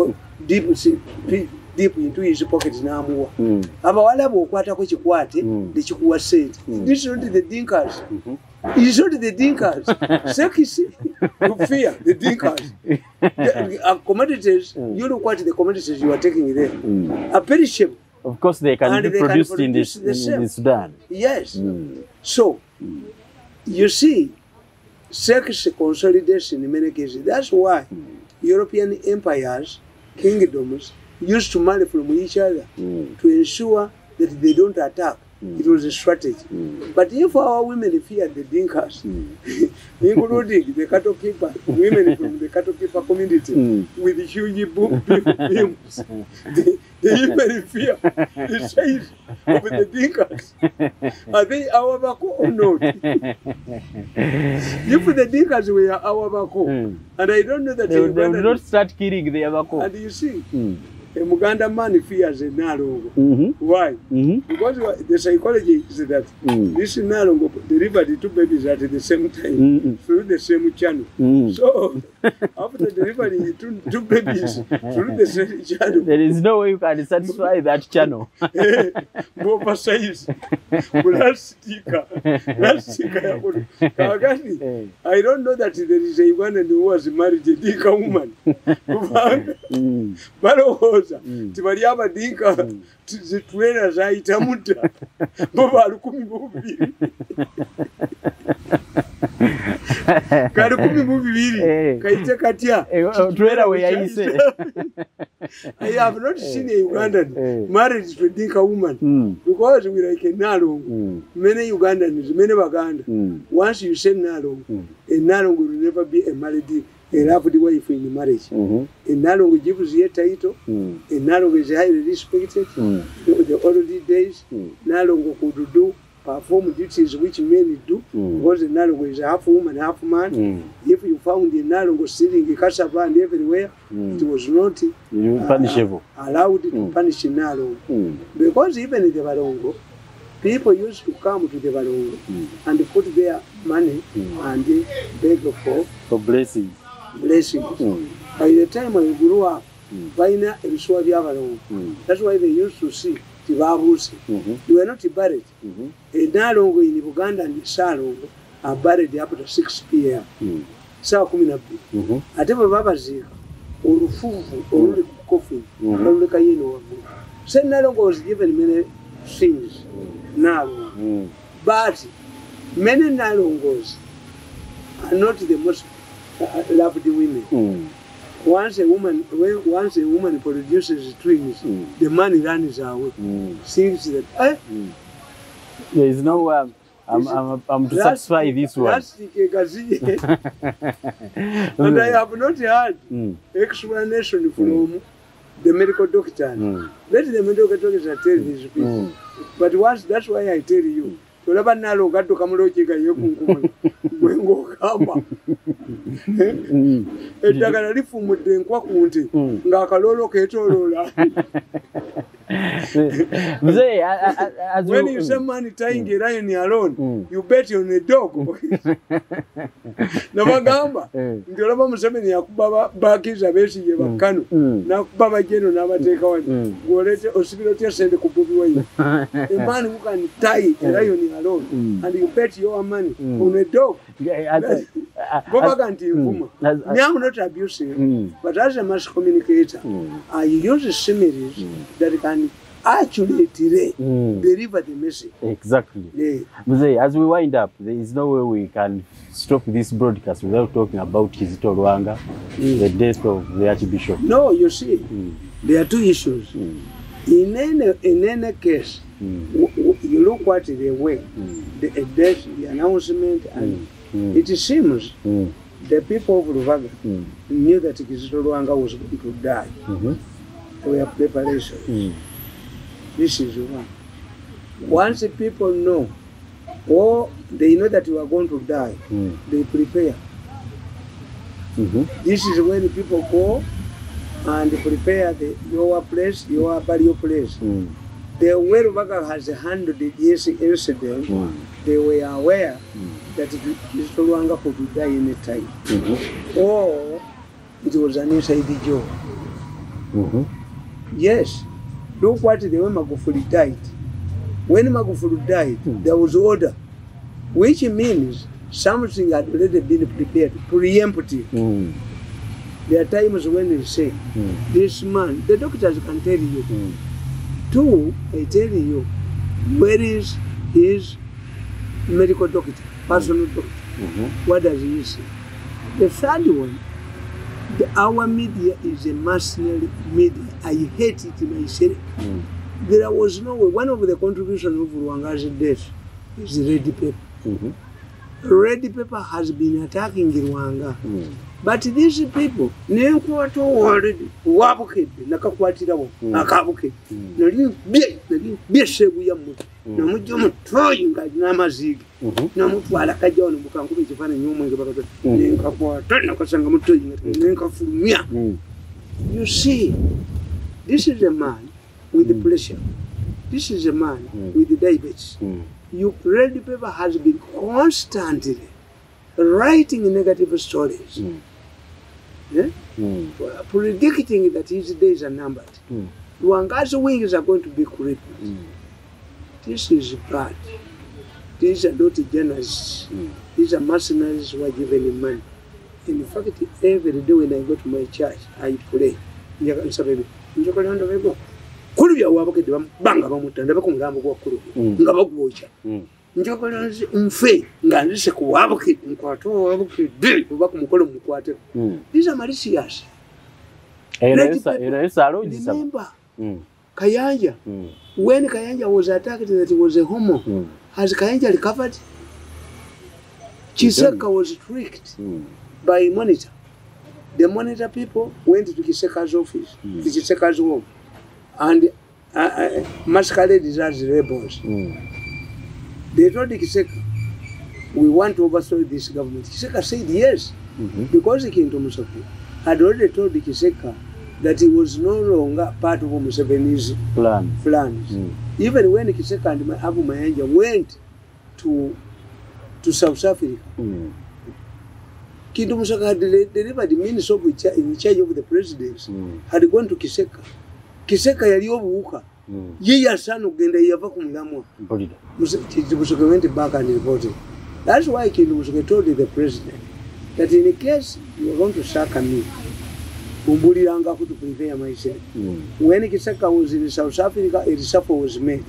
S1: deep deep into his pocket n'amuwa. Mm. Abawala bw'okwatako kikwate mm. nekikuwa sente. Mm. This is not the Dinkas. Mm-hmm. It is not the Dinkas. Sekisi, you fear the Dinkas. The uh, commodities, mm. you look what the commodities you are taking there mm. are perishable.
S2: Of course, they can and be they produced can in, this, in, in Sudan.
S1: Yes. Mm. So, mm. you see, sex consolidation in many cases. That's why mm. European empires, kingdoms, used to marry from each other mm. to ensure that they don't attack. Mm. It was a strategy. Mm. But if our women fear the Dinkas, mm. including the cattle keeper, women from the cattle keeper community mm. with huge beams, they, they even fear the size of the Dinkas. Are they our Bako or not? If the Dinkas were our Bako, mm. and I don't know that
S2: they, they will not start killing the Bako.
S1: And you see, mm. a Muganda man fears a Nalongo. Mm-hmm. Why? Mm-hmm. Because the psychology is that mm. this Nalongo delivered the two babies at the same time mm-hmm. through the same channel. Mm-hmm. So, after delivering two, two babies through the same channel,
S2: there is no way you can satisfy that channel.
S1: Boba size, plastica, plastica. I don't know that there is a Ugandan who was married a Dinka woman. mm. But tibali abadinka zitwera zaita muta baba alukumi mubiri kali kumi mubiri kaite katya
S2: twera we yaise.
S1: I have not seen a Ugandan married to a Dinka woman mm. because we like a Nalong. Mm. Many Ugandans, many Baganda. Mm. Once you say Nalong, mm. a Nalong will never be a married a loved wife in marriage. Mm-hmm. A Nalongo gives you a title. Mm. A Nalongo is highly respected. Mm. In the early days, mm. Nalongo could do perform duties which men do, mm. because the Nalongo is half woman, half man. Mm. If you found the Nalongo sitting in cassava and everywhere, mm. it was not uh,
S2: punishable.
S1: allowed to
S2: mm.
S1: punish Nalongo. Mm. Because even in the Balongo, people used to come to the Balongo mm. and put their money mm. and beg for,
S2: for blessings.
S1: blessings. Mm. By the time I grew up, mm. mm. that's why they used to see Tibabusi. Mm-hmm. They were not buried. Mm-hmm. A Nalongo in Uganda and Salongo are buried up to six p m Mm. Sawa kumi na mbili. Ate baba zika urufufu uruli coffin uruli kayino wabu. Said Nalongo was given many things now, mm. but many Nalongos are not the most uh, loved women. Mm. Once a woman, once a woman produces twins, mm. the man runs away. Mm. Thinks that eh? mm.
S2: there is no way. Um, I'm, I'm, I'm to satisfy this one.
S1: And I have not heard mm. explanation from mm. the medical doctor. Mm. Let the medical doctor tell these people. Mm. But once, that's why I tell you. Tolaba nalo gato kamulochi ga yokunkumu gwengo kamba edagala lifumudde nkwa kunti nga kalolo ketolola. When you say money tying a lion alone, mm. you bet on a dog. Nabagamba ndolaba Museveni yakubaba bakiza besiye bakano nakubaba jeno nabateeka wano ngolete osibiro tyasende ku Bobi Wine. A man who can tie a lion alone mm. and you bet your money mm. on a dog. Go back and you I'm not abusing, mm. but as a mass communicator, mm. I use similes mm. that can actually mm. deliver the message.
S2: Exactly.
S1: Yeah.
S2: As we wind up, there is no way we can stop this broadcast without talking about Kizito Lwanga, mm. the death of the Archbishop.
S1: No, you see, mm. there are two issues. Mm. In any in any case, mm. w w you look what they were, mm. the death, the announcement, and mm. it seems mm. the people of Ruvaga mm. knew that Kizito Lwanga was going to die. Mm-hmm. They were preparations. Mm. This is one. Once the people know, or they know that you are going to die, mm. they prepare. Mm-hmm. This is when the people go and prepare the, your place, your burial place. Mm. The way Ruvaga has handled this incident, mm. they were aware mm. that Kizito Lwanga could die any time. Mm-hmm. Or it was an inside job. Mm-hmm. Yes. Look what the way Magufuli died. When Magufuli died, mm. there was order, which means something had already been prepared, preemptive. Mm. There are times when they say, mm. this man, the doctors can tell you. Mm. Two, I tell you, where is his medical doctor, personal mm. doctor? Mm-hmm. What does he say? The third one, the, our media is a mercenary media. I hate it myself. Mm. There was no way. One of the contributions of Lwanga's death is Red Pepper. Mm-hmm. Red Pepper has been attacking Lwanga. Mm. But these people, Nenkuato already, Wabukid, Nakakwatirawo, Nakabukid, Nali Bia, Nali Bishabu Yamu, Namujum throwing at Namazig, Namutwala Kajon, Bukanku, Japan, and Human Gabaka, Nenkapo, Nakasangamutu, Nenkafumia. You see, this is a man with the pressure. This is a man mm. with the diabetes. Mm. You, Red Pepper has been constantly writing negative stories, mm. yeah? mm. predicting that his days are numbered. Mm. Lwanga's wings are going to be crippled. Mm. This is bad. These are not journalists. Mm. These are mercenaries who are given him money. In fact, every day when I go to my church, I pray. Kulubya wabakede banga bamutanda bakumulambo kwa kulubya nga bagwocha njokola mfe nga ndise ku wabakede nkwato wabakede bakumukolo mukwate. These are malicious.
S2: Era era era aloji saba.
S1: Remember Kayanja, when Kayanja was attacked that he was a homo, mm. has Kayanja recovered? Chiseka was tricked mm. by Monitor. the monitor people went to Kiseka's office, mm. to Kiseka's home, and uh, uh, masqueraded as rebels. Mm. They told Kiseka, we want to overthrow this government. Kiseka said yes, mm-hmm. because Kintu Museveni had already told Kiseka that he was no longer part of Museveni's
S2: Plan.
S1: plans. Mm. Even when Kiseka and Abu Mayanja went to to South Africa, mm. Kintu Museveni had delivered the minister in charge of the presidency, mm. had gone to Kiseka. Kiseka yali obuuka. Mm. Ye yasana ogenda yava ku mulamwa. Museveni went back and reported. That's why Kintu Museveni told the president that in case you are going to sack me, umbuliranga to prepare myself. Mm. When Kiseka was in South Africa, a reshuffle was made.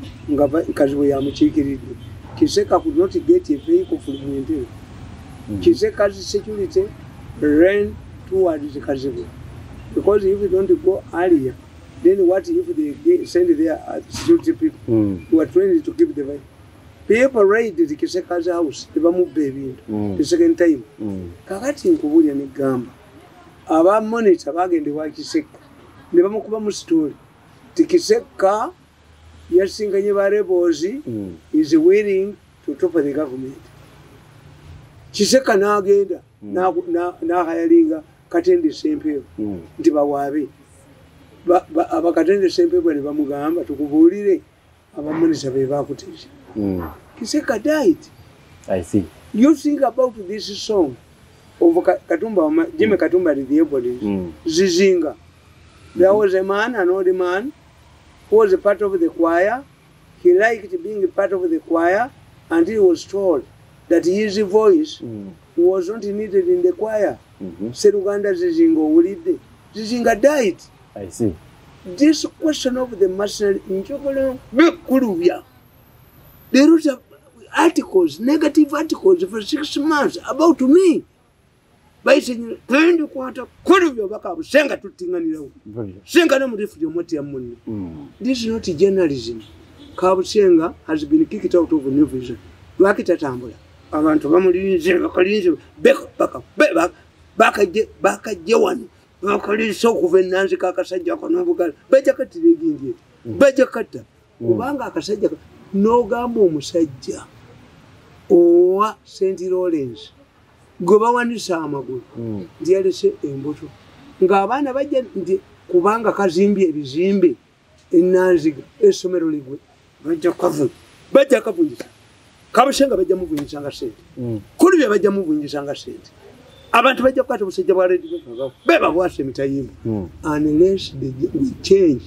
S1: Kiseka could not get a vehicle from Mwendere. Mm. Kiseka's security ran towards the Kazibu. Because if you don't go earlier, then what if they send their security people mm. who are trained to keep the vehicle? People raided Kiseka's house, they were moved baby mm. the second time. Kakati nkubulya ne gamba. Aba monitor bagende wa Kiseka. Ne bamukuba mu story. Kiseka yasinganye ba rebels mm. is willing to top the government. Kiseka n'agenda na na hayalinga Katende Sempewo nti bawabe abakatende Sempewo ne bamugamba tukubulire abamonisa be bakutesha. Kiseka died.
S2: I see.
S1: You think about this song of Katumba, Jimmy Katumba the Ebony, mm. Zizinga. There was a man, an old man, who was a part of the choir. He liked being a part of the choir, and he was told that his voice mm. was not needed in the choir. Seruganda Zizinga Ulide. Zizinga died.
S2: I see.
S1: This question of the mercenary in Chocolate, they wrote articles, negative articles for six months about me. By saying, twenty quarter, could of your back up, Senga to Tinganilo. Senga no refugee Motiamuni. This is not journalism. Kabu Senga has been kicked out of a new vision. Rakita Tambula. I want to Mamma back, back up, back, back again, back at Joan. Vakali so kuvenanzi kakasajja konobugal bejakati legingi bejakata kubanga akasajja no gambo omusajja owa Saint Lawrence goba wanisa amagulu ndiyalese embuto ng'abaana bajja ndi kubanga kazimbye ebizimbe enanziga essomero ligwe bajja kavu bajja kavunjisa Kabushenga bajja muvunyisa nga sente kuli bye bajja muvunyisa nga sente abantu bajja kwata busajja bwa radio beba bwase mitayimba mm. unless they, we change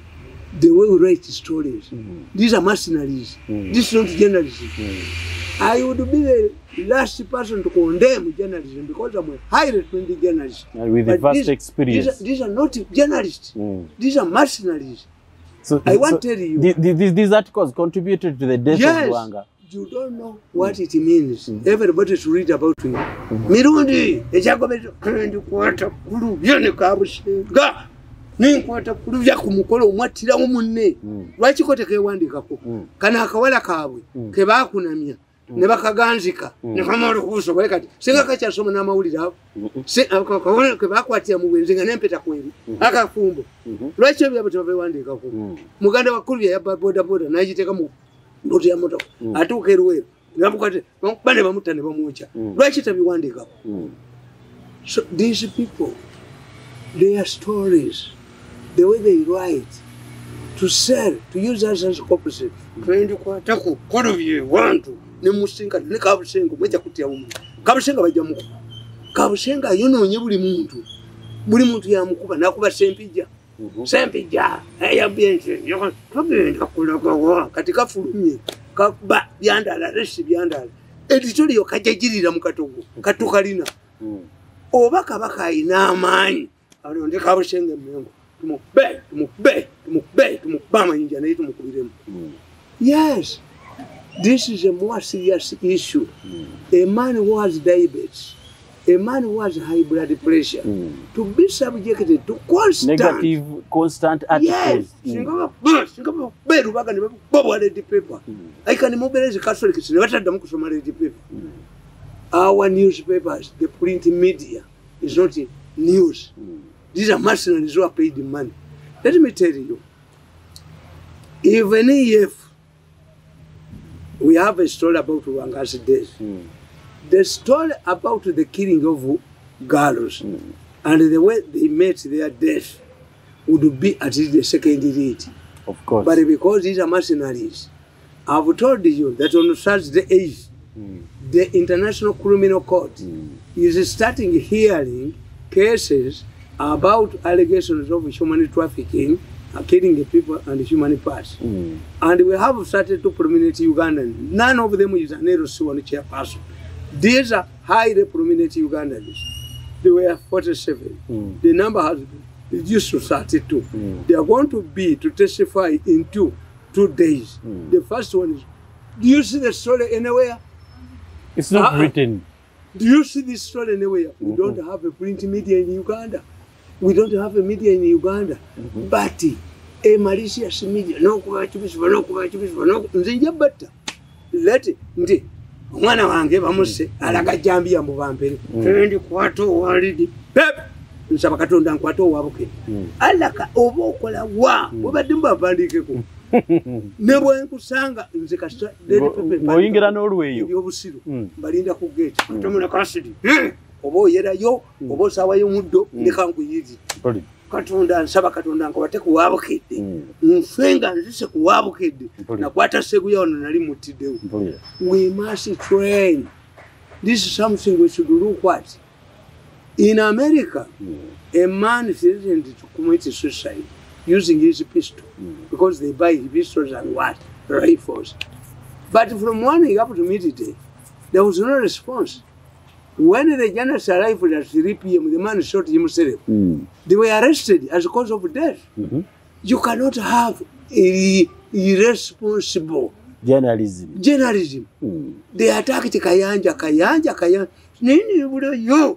S1: the way we write stories. Mm. These are mercenaries. Mm. This is not journalism. Mm. I would be the last person to condemn journalism because I'm a highly trained journalist.
S2: And with the vast
S1: these,
S2: experience.
S1: These are, these are not journalists. Mm. These are mercenaries. So I want to
S2: so
S1: tell you.
S2: The, the, these articles contributed to the death
S1: yes.
S2: of Lwanga.
S1: You don't know what it means. Mm. Everybody should read about it. Mirundi, ejagobeto kandi kwata kulu byone Kabushenga. Ninkwata kulu bya kumukolo omwatira omunne. Lwaki kote kewandikako. Kana akawala kaabwe ke bakunamya ne bakaganzika ne kamalo kuso bwe kati. Singa kacha soma na mawulira abo. Se akawala ke bakwatira mu bwenzinga nempeta kweli. Akafumbo. Lwaki bya byo bewandikako. Muganda wakulu ya boda boda najiteka mu ndoto ya moto mm. atuke ruwero ngabukate bane bamutane bamucha mm. lwaki tabiwandika mm. So these people, their stories, the way they write, to sell, to use us as opposite twende kwata ku kodovye wantu ne musinga ne Kabushenga mweja kutia umu Kabushenga bajja muku Kabushenga yononye buli muntu buli muntu ya mukuba nakuba Sempija Mm-hmm. Sempija eya bienje yoko togenda kulagawa katika fulumye kaba byandala resi byandala editorial kajagirira mukatogo katukalina mm. obaka baka ina amanyi alonde Kabushenga mmengo tumube tumube tumube tumubama inja na yitu mukubiremu mm. Yes, this is a more serious issue. Mm. A man who has diabetes, a man who has high blood pressure, mm. to be subjected to constant
S2: negative, constant articles.
S1: Yes, mm. mm. I can mobilize Catholics. Mm. Our newspapers, the print media, is not news. Mm. These are mercenaries who are paid money. Let me tell you, even if we have a story about Rwanga's death, mm. the story about the killing of girls mm. and the way they met their death would be at least the second lead.
S2: Of course.
S1: But because these are mercenaries, I've told you that on Thursday eighth, mm. the International Criminal Court mm. is starting hearing cases about allegations of human trafficking, uh, killing the people and human parts. Mm. And we have started to prominent Ugandans. None of them is an L O C one chairperson. These are highly prominent Ugandans. They were forty-seven. Mm. The number has been reduced to thirty-two. Mm. They are going to be to testify in two, two days. Mm. The first one is, do you see the story anywhere?
S2: It's not uh, written.
S1: Do you see this story anywhere? Mm-hmm. We don't have a print media in Uganda. We don't have a media in Uganda. Mm-hmm. But a malicious media, no kuwachibiswa, no kuwachibiswa, no nzinja bata. Let ndi mwana wange bamuse alaga jambi ya mubampere. Ndi kwato walidi. Pep. Nsaba katonda nkwato wabuke. Alaka obo okola wa. Wabadde mbavandike ko. Nebo enkusanga nze kasita dedi pepe.
S2: Ngoyingira n'olweyo.
S1: Ebyobusiru. Balinda ku gate. Katomula kasidi. Obo yerayo, obo sawayo muddo nekankuyizi. Katonda nsaba katonda nkobate kuwabukedde. Nfenga nzise kuwabukedde. Nakwata seguya ono nali mutiddewo. We must train. This is something we should look at. In America, mm. a man threatened to commit suicide using his pistol mm. because they buy pistols and what? Rifles. But from morning up to midday, there was no response. When the journalists arrived at three p m, the man shot himself. Mm. They were arrested as a cause of death. Mm-hmm. You cannot have a irresponsible
S2: journalism.
S1: Journalism. Mm. They attacked Kayanja, Kayanja, Kayanja. Yo.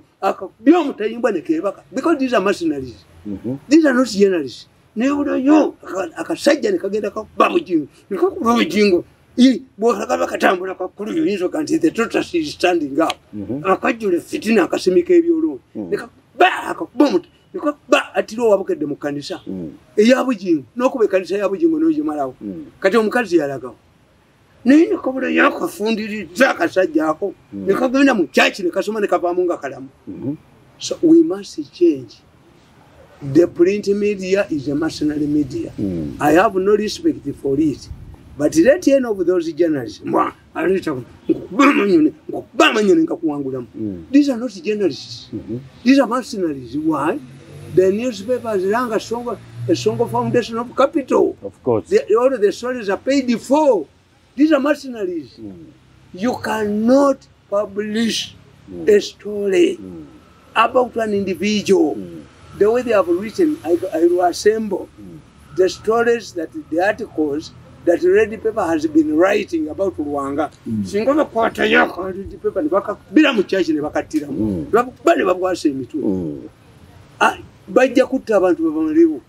S1: Because these are mercenaries. Mm-hmm. These are not journalists. Nebudo yo akasajja nekagenda ka bamujingo. Nikakubamujingo. I bwakaba katambula ka kulu yinzo kanti the tortoise is standing up. Akajule fitina akasimika ebyolo. Nika ba akabomu. Nika ba atiro wabukedde mu kanisa. Eyabujingo nokuba kanisa yabujingo noje malawo. Kati omukazi yalagawo. Nini kabula yako fundiri zaka sajako mm. Nikagenda mu church nikasoma nikavamu nga kalamu. Mm-hmm. So we must change. The print media is a mercenary media. Mm. I have no respect for it. But let the end of those journalists, mwa alita kubamanyone kubamanyone ngakuangulamu. These are not journalists. Mm-hmm. These are mercenaries. Why? The newspapers ranga stronger a stronger foundation of capital.
S2: Of course.
S1: The, all the stories are paid for. These are mercenaries. Mm. You cannot publish mm. a story mm. about an individual. Mm. The way they have written, I, I will assemble mm. the stories that the articles that Ready Paper has been writing about Rwanga. Singoma kwata yako Ready Paper ni baka bila muchachi ni bakatira. Bali babwase mitu. Ah bajja kutta abantu babamalibu.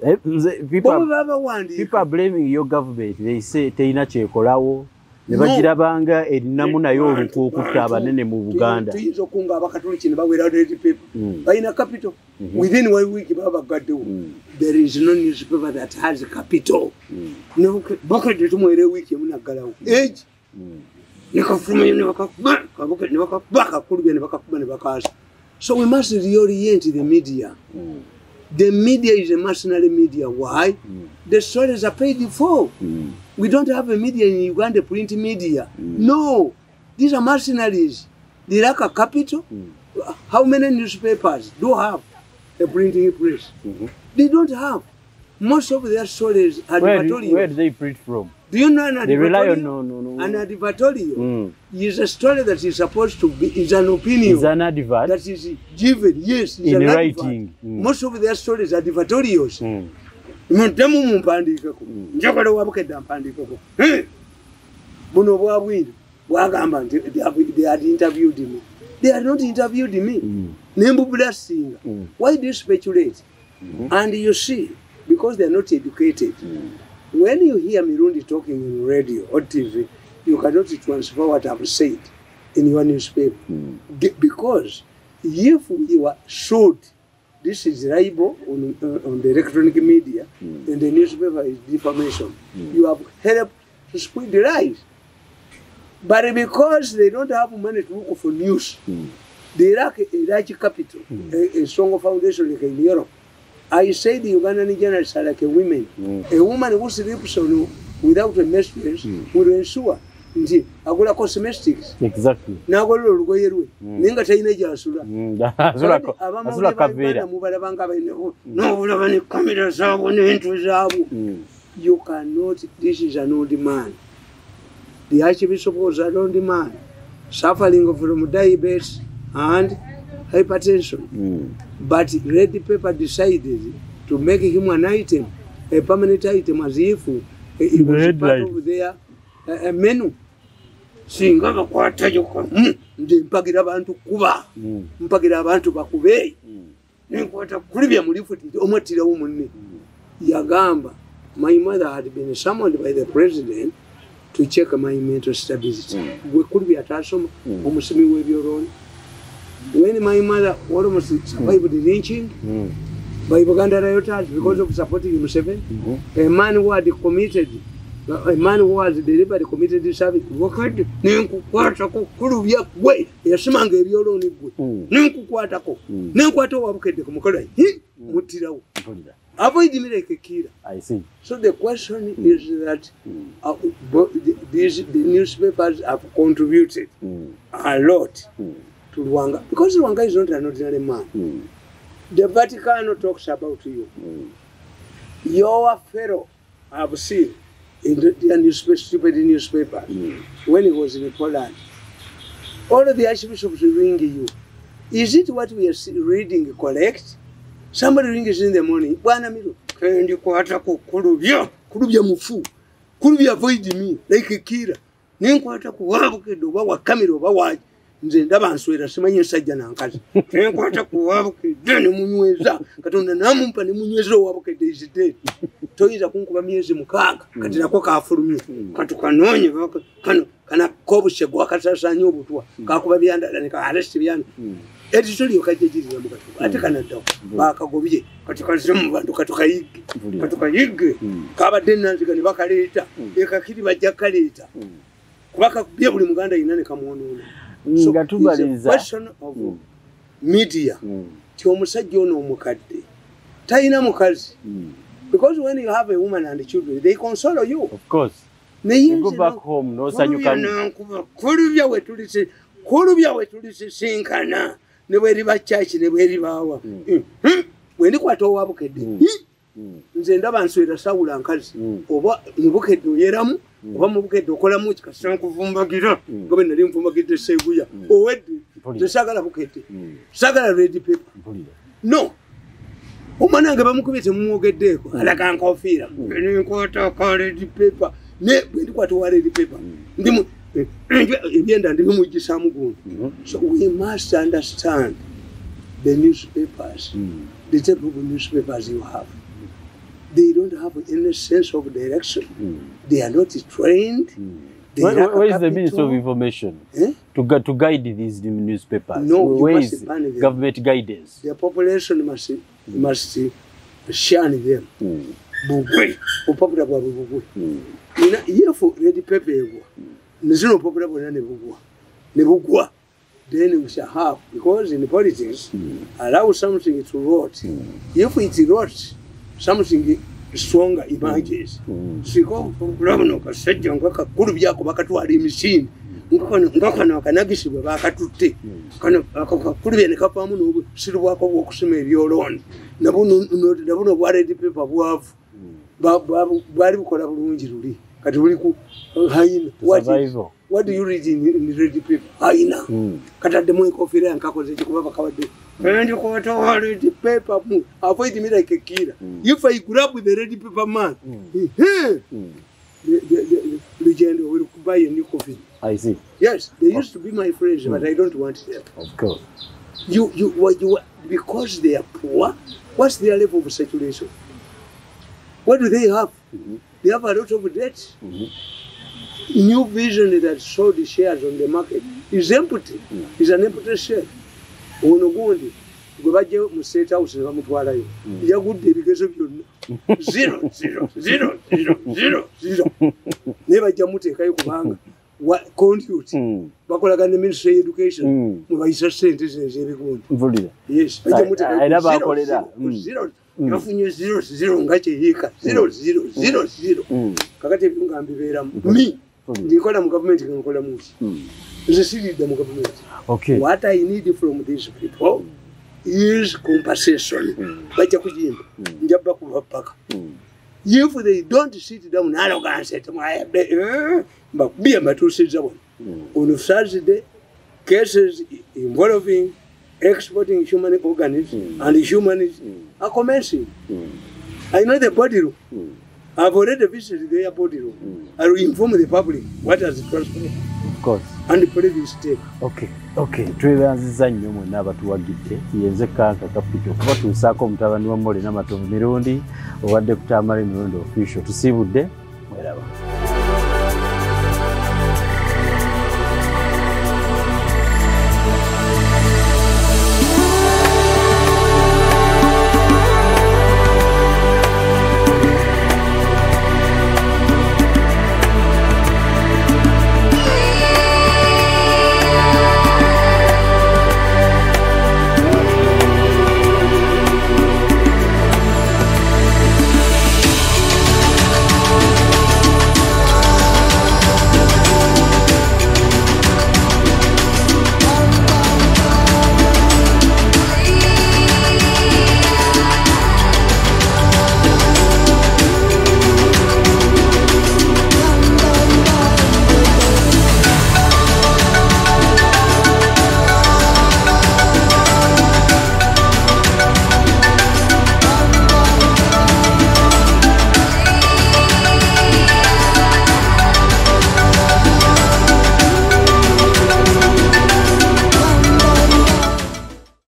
S2: People people are blaming your government. They say teina kyekolawo. Nebagirabanga erinamuna y'oluku okutta abanene mu Buganda.
S1: Tuyinza okunga abakatoliki ne bawera Ready Paper. Balina capital. Within one week baba gaddewo. There is no newspaper that has capital. No bakadde tumwere week emunaggalawo. Age. Nekafuma ne bakakuba, kabukadde ne bakabaka kulubye ne bakakuba ne bakaasa. So we must reorient the media. Mm. The media is a mercenary media. Why? Mm. The stories are paid for. Mm. We don't have a media in Uganda, print media. Mm. No. These are mercenaries. They lack a capital. Mm. How many newspapers do have a printing press? Mm-hmm. They don't have. Most of their stories are
S2: where do, where do they print from?
S1: Do you know an
S2: They rely on no, no, no.
S1: An advertorial mm. is a story that is supposed to be, is an opinion.
S2: Is an advert.
S1: That is given, yes.
S2: In writing.
S1: Mm. Most of their stories are advertorials. Mutemu mumpandikako. Njagala wabukedde mpandikako. Buno bwabwindu bwagamba nti they had interviewed me. They had not interviewed me. Mm. Nembubula singa. Mm. Why do you speculate? Mm-hmm. And you see, because they are not educated. Mm. When you hear Mirundi talking on radio or T V, you cannot transfer what I've said in your newspaper. Mm. Because if we were showed this is libel on, uh, on the electronic media, mm. and the newspaper is defamation. Mm. You have helped to spread the lies. But because they don't have money to look for news, mm. they lack a large capital, mm. a, a strong foundation like in Europe. I say the Ugandan journalists are like a woman. Mm. A woman who sleeps on without a mistress mm. will ensure nti agola cosmetics.
S2: Exactly.
S1: Na agola olugoye lwe. Ninga tayina gyasula.
S2: Azula azula kavera.
S1: Mubalabanga bayino. No bulaba ne kamera zaabo n'entu zaabo. You cannot. This is an old man. The Archbishop was an old man, suffering from diabetes and hypertension. Mm. But Red Pepper decided to make him an item, a permanent item, as if it was Red part light. Of their uh, menu. Singa bakwata yoko ndi mpagira abantu kuba mpagira abantu bakube ninkwata kulibya mulifuti omwatira umunne yagamba my mother had been summoned by the president to check my mental stability. We could be attached to Muslim with your own. When my mother almost survived the lynching by Uganda rioters because of supporting Museveni, mm-hmm. a man who had committed, a man who has delivered committed service. Wakati ninkukwata ko kulubya gwe yasimanga ebyolo ni gwe ninkukwata ko ninkwata wabukedde ku mukola hi mutirawo. Avoid me like a killer. I see. So the question mm. is that mm. uh, these the newspapers have contributed mm. a lot mm. to Rwanda, because Rwanda is not an ordinary man. Mm. The Vatican talks about you. Mm. Your fellow I've seen in the, the newspaper, stupid newspaper mm. when he was in Poland. All of the archbishops ring you. Is it what we are reading correct? Somebody rings in the morning. Bwana miro. Kendi kwata ko kulubya. Kulubya mufu. Kulubya avoid me like a killer. Ninkwata ku wabukedo wa kamera ba waje. Nze ndaba nswera simanye sajja nankazi. Ninkwata ku wabukedo ne munyweza. Katonda namumpa ne munyweza wabukedo is dead. Toyiza kunkuba myezi mukaga. Kati nako kafulumye. Katukanonye baka kano kana kobushe gwa kasasanya obutwa. Kakuba byanda ne ka arrest byanda. Editorial kajejirira mugatu ate kanaddawo bakagobye kati kazimu bantu katukayige katukayige kabadde nanziga ne bakaleeta ekakiri bajja kaleeta kubaka bye buli muganda yinane kamuonoona
S2: nga tubaliza
S1: question of media ti omusajja ono omukadde tayina mukazi because when you have a woman and children they console you
S2: of course
S1: you
S2: go back home no sanyuka
S1: kulubya we tulise kulubya we tulise sinkana ne bweri ba church ne bweri bawa wendi kwato wabukedde nze ndaba nswera sawula nkazi oba mubukedde oyeramu oba mubukedde okolamu kikasa kuvumbagira ngobe nali mvumbagira seguya owedde tesagala bukedde sagala Red Pepper no omanange bamukubite mumwogeddeeko alaga nkofiira ninkwata ka Red Pepper ne bwendi kwato wa Red Pepper ndimu ebyenda ndibimugisamu gundi. So we must understand the newspapers, mm. the type of newspapers you have. They don't have any sense of direction. Mm. They are not trained. Mm.
S2: Where, where is the Minister of Information eh? to, gu to guide these newspapers?
S1: No,
S2: where is government guidance?
S1: The population must, mm. must shun them. Mm. Bugwe, popular bugwe. Ina yefo Red Pepper ego. Nizino popular bwana ne bugwa. Ne bugwa. Then we shall have, because in politics, mm. allow something to rot. Mm. If it rots, something stronger emerges. Siko kulabano kasajja ngaka kulubya ko bakatwala emisini. Ngakano ngakano kanagisibwe bakatutte. Kano kulubya ne kapamu no siru bwako bwokusema ebyoloni. Nabuno nabuno bwa Red Pepper bwavu. Bwali bukola bulungi luli. Kati buli ku hayina.
S2: Survival.
S1: What do you read in, in Red Pepper? Haina. Mm. Katadde mu kofira yankakoze kikuba bakabadde. And you got all Red Pepper. Avoid me like a killer. Mm. If I grew up with the Red Pepper man, mm. mm. the, the, the, the legend will buy a new coffin.
S2: I see.
S1: Yes, they used to be my friends, mm. but I don't want them.
S2: Of course.
S1: You, you, what you, because they are poor, what's their level of saturation? What do they have? Mm-hmm. They have a lot of debt. Mm-hmm. New Vision that sold the shares on the market is empty. Mm. It's an empty share. Ono gundi gwe bajje mu State House ne bamutwalayo yagudde ebigezo byonna zero zero zero zero zero zero ne bajja muteekayo kubanga conduit bakolagana ne Ministry of Education mu bayisa sente z'ebigundi
S2: mvulira
S1: yes bajja muteekayo
S2: era bakolera
S1: zero yafunye zero zero ngache yika zero zero zero zero kakati ebinga mbibeeramu mi ndikola mu government nkola muki nze sirida mu government
S2: okay
S1: what I need from these people is compensation bajja kujimba njaba kubapaka if they don't sit down arrogance at my but be a matusiza one on Thursday cases involving exporting human organisms and humans are commencing. I know the body room. I've already visited their body room. I will inform the public what has transpired.
S2: Of course.
S1: And the police step.
S2: Okay, okay. Twebanziza nnyo mwena abatuwagidde yenze Kanka Capital kuba tusaako mutabani wa Mole n'amatovu mirundi obadde kutamala emirundi official tusiibudde mweraba.